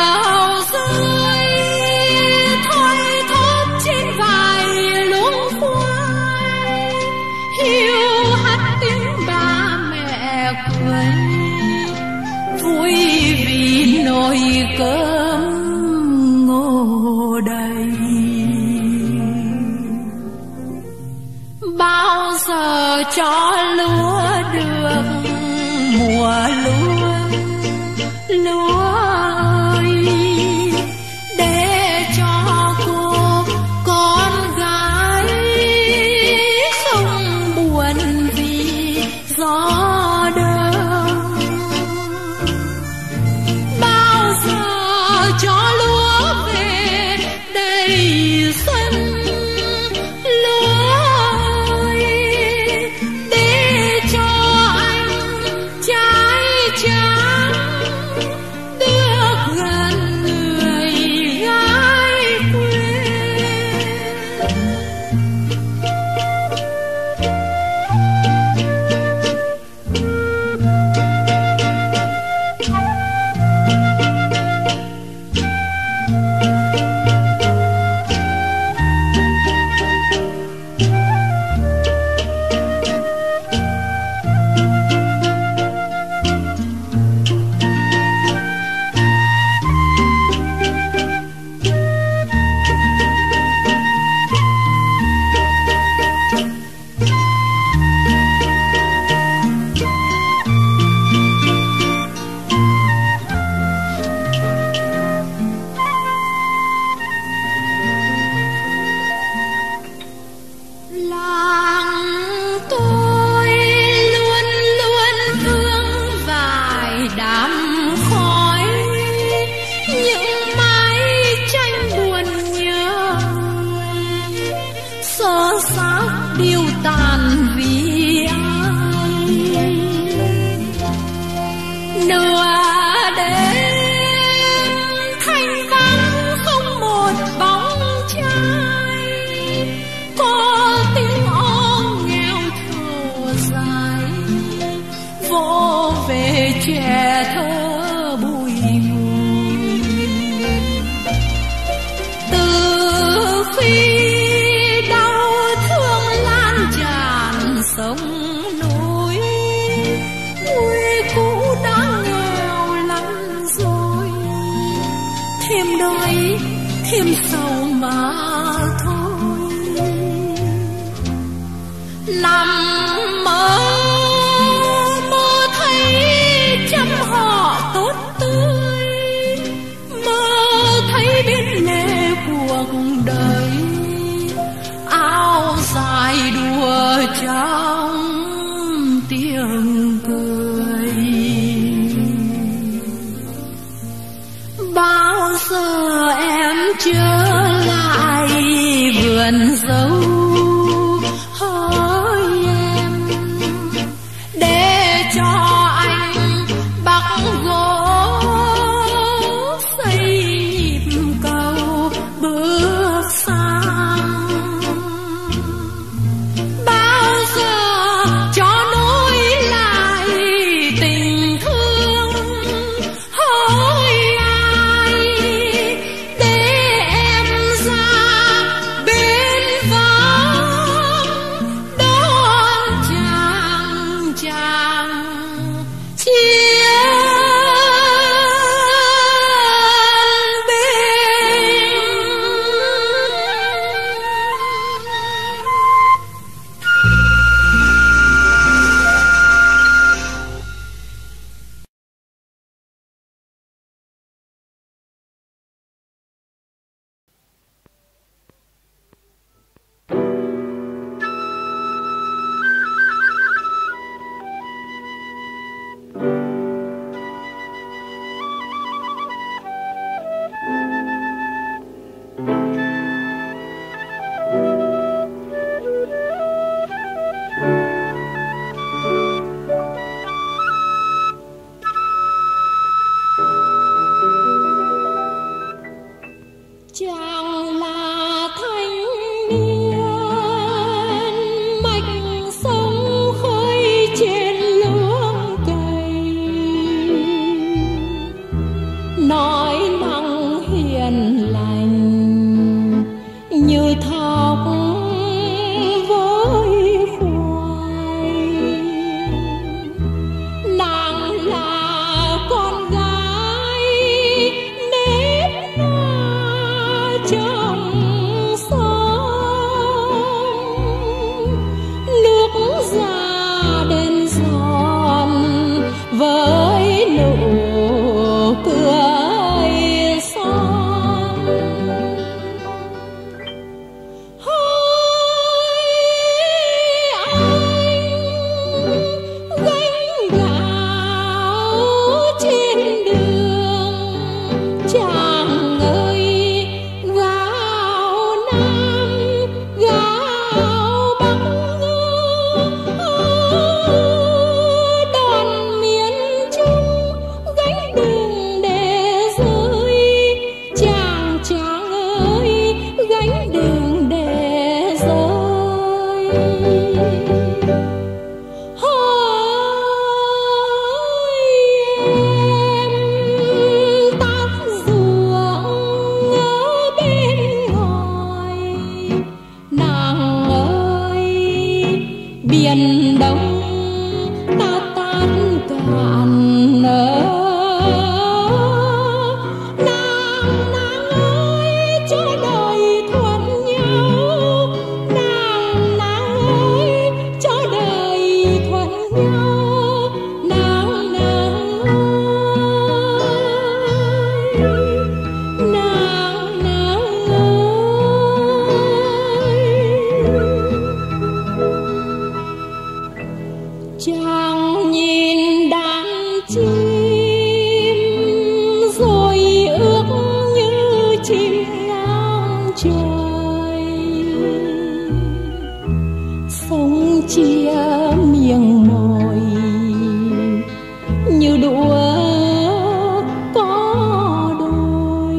C: Chiều rơi thôi thóp trên vai luống
B: bao giờ cho lúa được mùa luôn, lúa ơi, để cho cô con gái không buồn vì gió đông. Bao giờ cho lúa về đầy sân, lúa ơi, để cho anh trái trắng được gần người gái quê. Làng tôi luôn luôn vương vài đám khói, những mái tranh buồn nhớ xơ xác điêu tàn vì ai. Nửa đêm thanh vắng không một bóng trai, có tiếng ó nghèo thở dài vô về trẻ thơ bùi ngùi. Từ khi đau thương lan tràn sông núi, quê cũ đã nghèo lắm rồi, thêm đói thêm sầu mà thôi. Nằm mơ mơ thấy trăm họ tốt tươi, mơ thấy bên lề cuộc đời, áo dài đùa trong tiếng cười. Bao giờ em trở lại vườn dâu, hỡi em, để cho anh bắc gỗ xây nhịp cầu bước sang. Bao giờ cho nối lại tình thương, hỡi ai, để em ra bên với nụ cười son. Hỡi anh gánh gạo trên đường, chàng ơi gạo Nam gạo Bắc, đòn miền Trung gánh đường để rơi, chàng ơi gánh đường để rơi. Hỡi em tát ruộng ở bên ngoài, nàng ơi biển Đông ta tan cạn nàng ơi cho đời thuận nhau, nàng ơi cho đời thuận nhau, nàng chàng nhìn đàn chim rồi ước như chim ngang trời, sông chia miệng mồi như đũa có đôi,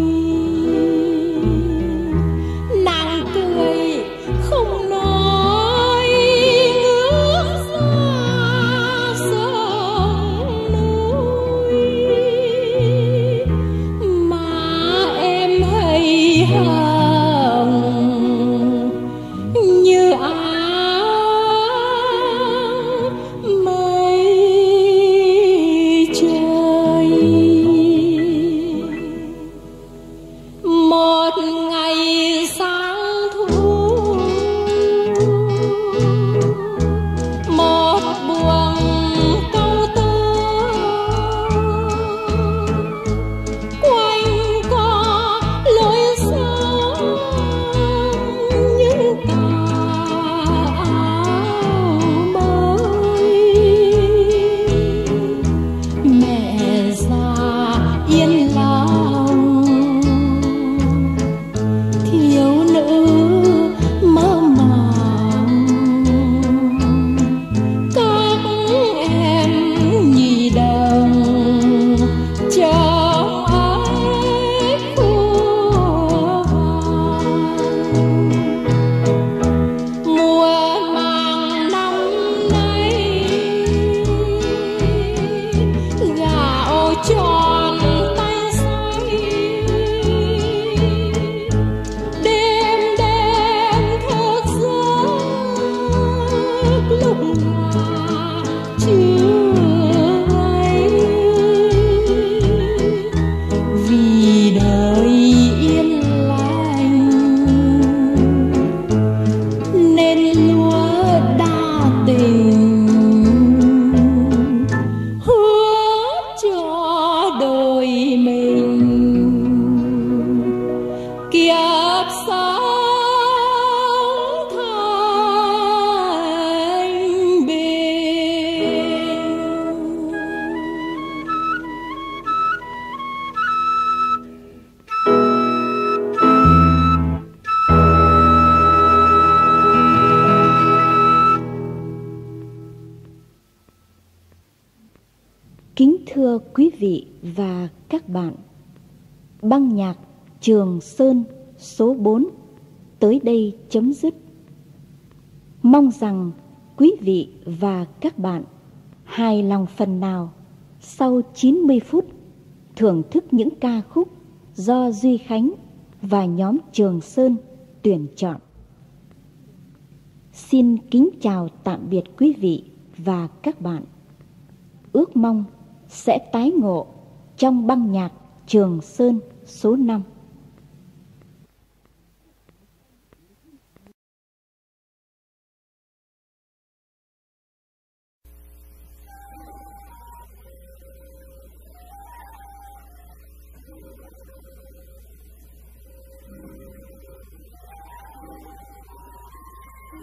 B: nàng cười không nói ngước ra sông núi, mà em hay hồng như áng mây trời. Một ngày sáng thu, một buồng câu tơ, quanh co lối sông những tà áo mới, mẹ già yên lòng, thiếu nữ mơ màng, các em nhì đồng chồng ấy khua vàng. Mùa màng năm nay gạo tròn tay say, đêm thức giấc lúc là trưa ấy, vì đời yên lành nên lúa đa tình hứa cho đôi mình kiếp sống thanh bình.
C: Kính thưa quý vị và các bạn, băng nhạc Trường Sơn số 4 tới đây chấm dứt. Mong rằng quý vị và các bạn hài lòng phần nào sau 90 phút thưởng thức những ca khúc do Duy Khánh và nhóm Trường Sơn tuyển chọn. Xin kính chào tạm biệt quý vị và các bạn. Ước mong sẽ tái ngộ trong băng nhạc Trường Sơn số 5.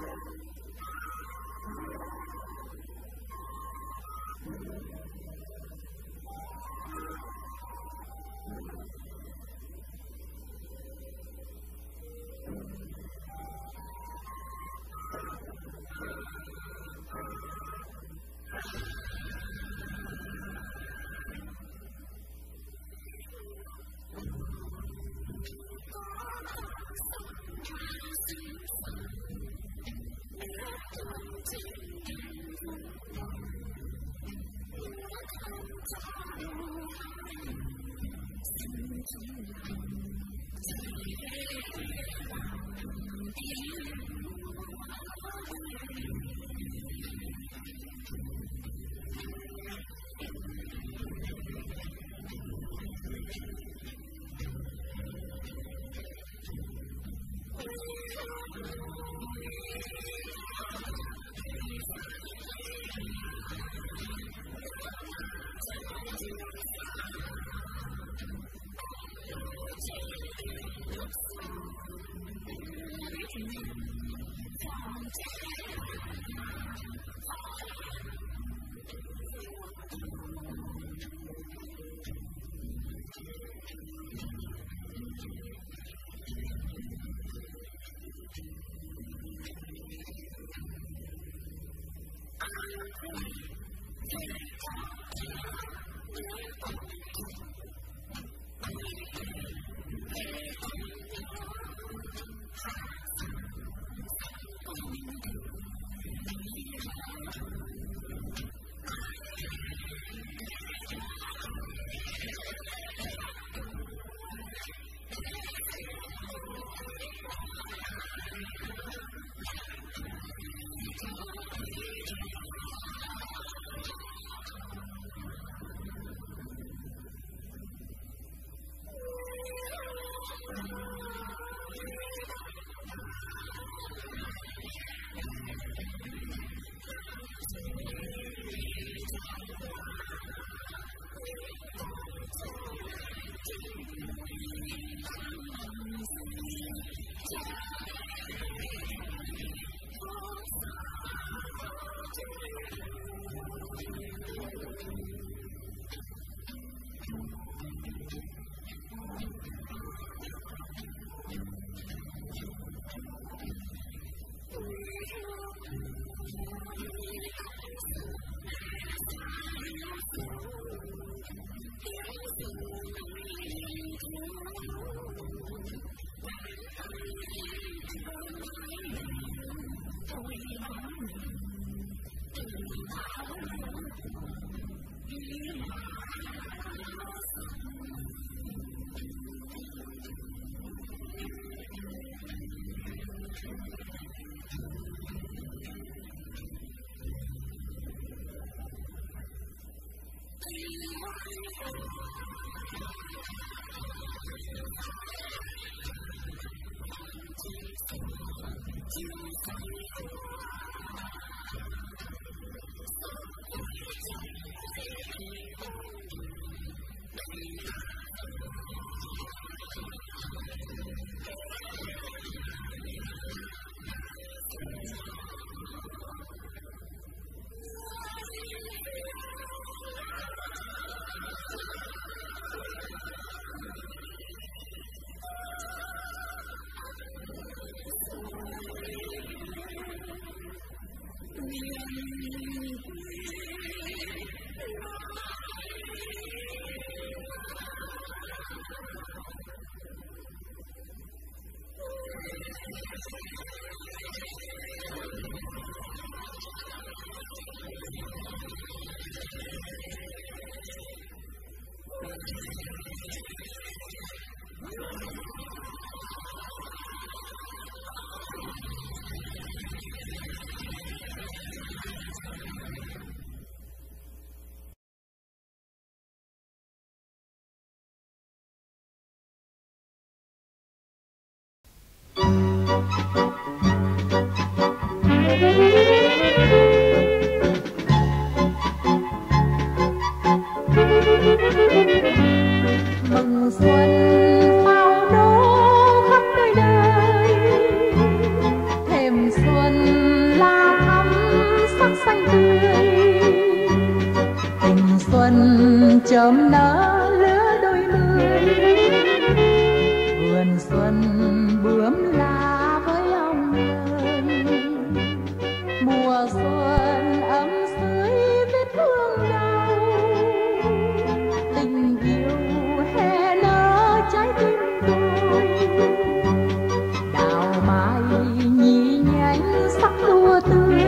B: mừng xuân pháo nổ khắp nơi đời thềm xuân xanh tươi. Tình xuân chớm nở lứa đôi mươi, vườn xuân bướm lá với ông ơi. Mùa xuân ấm sưởi vết thương đau, tình yêu hè nở trái tim tôi. Đào mai nhí nhánh sắc đua tươi,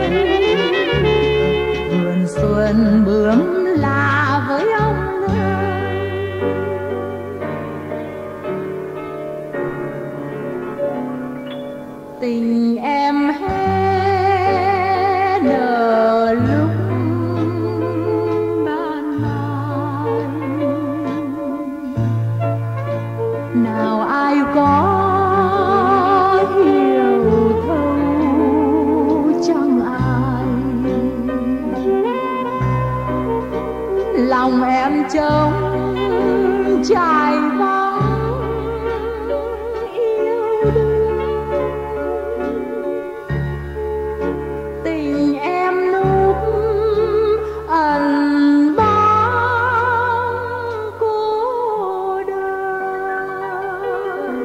B: vườn xuân bướm lá với ông ơi. Tình em hé nở lúc ban mai, nào ai có hiểu thấu chẳng ai. Lòng em trống trải vắng yêu đương, tình em núp ẩn bóng cô đơn.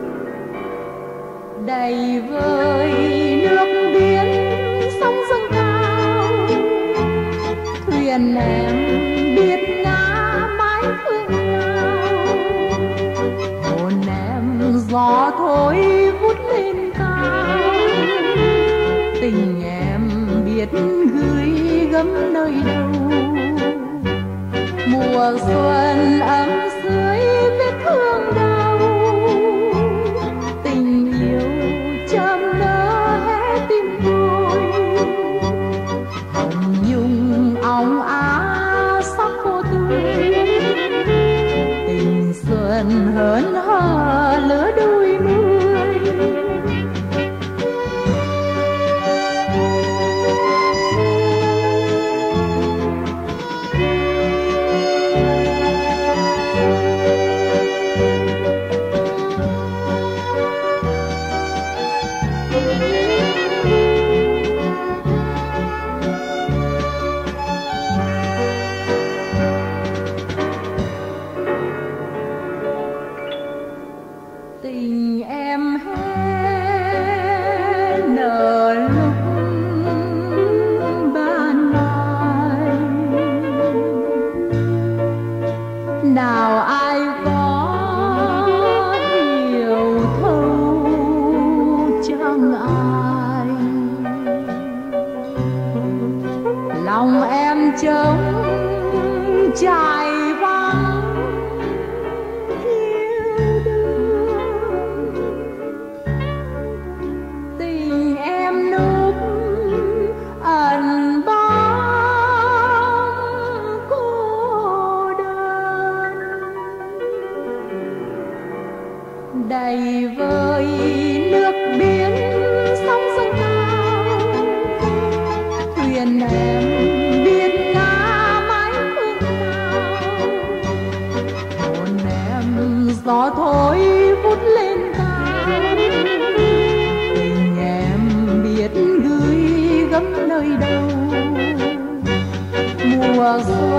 B: Đầy vơi nước biển sóng dâng cao, thuyền em biết ngã mãi phương nào. Hồn em gió thổi vút lên cao, tình em biết gửi gắm nơi đâu. Mùa xuân ấm sưởi vết thương đau, tình yêu chớm nở hé tim tôi. Hồng nhung óng á sắc khô tươi, tình xuân hớn hở lứa đôi mươi. Tình em hé nở lúc ban mai, nào ai có hiểu thấu chẳng ai. Lòng em trống trải vắng yêu đương, tình em núp ẩn bóng cô đơn. Đầy vơi nước biển sóng dâng cao, thuyền em biết ngã mãi phương nào. Hồn em gió thổi vút lên cao, tình em biết gửi gắm nơi đâu. Mùa xuân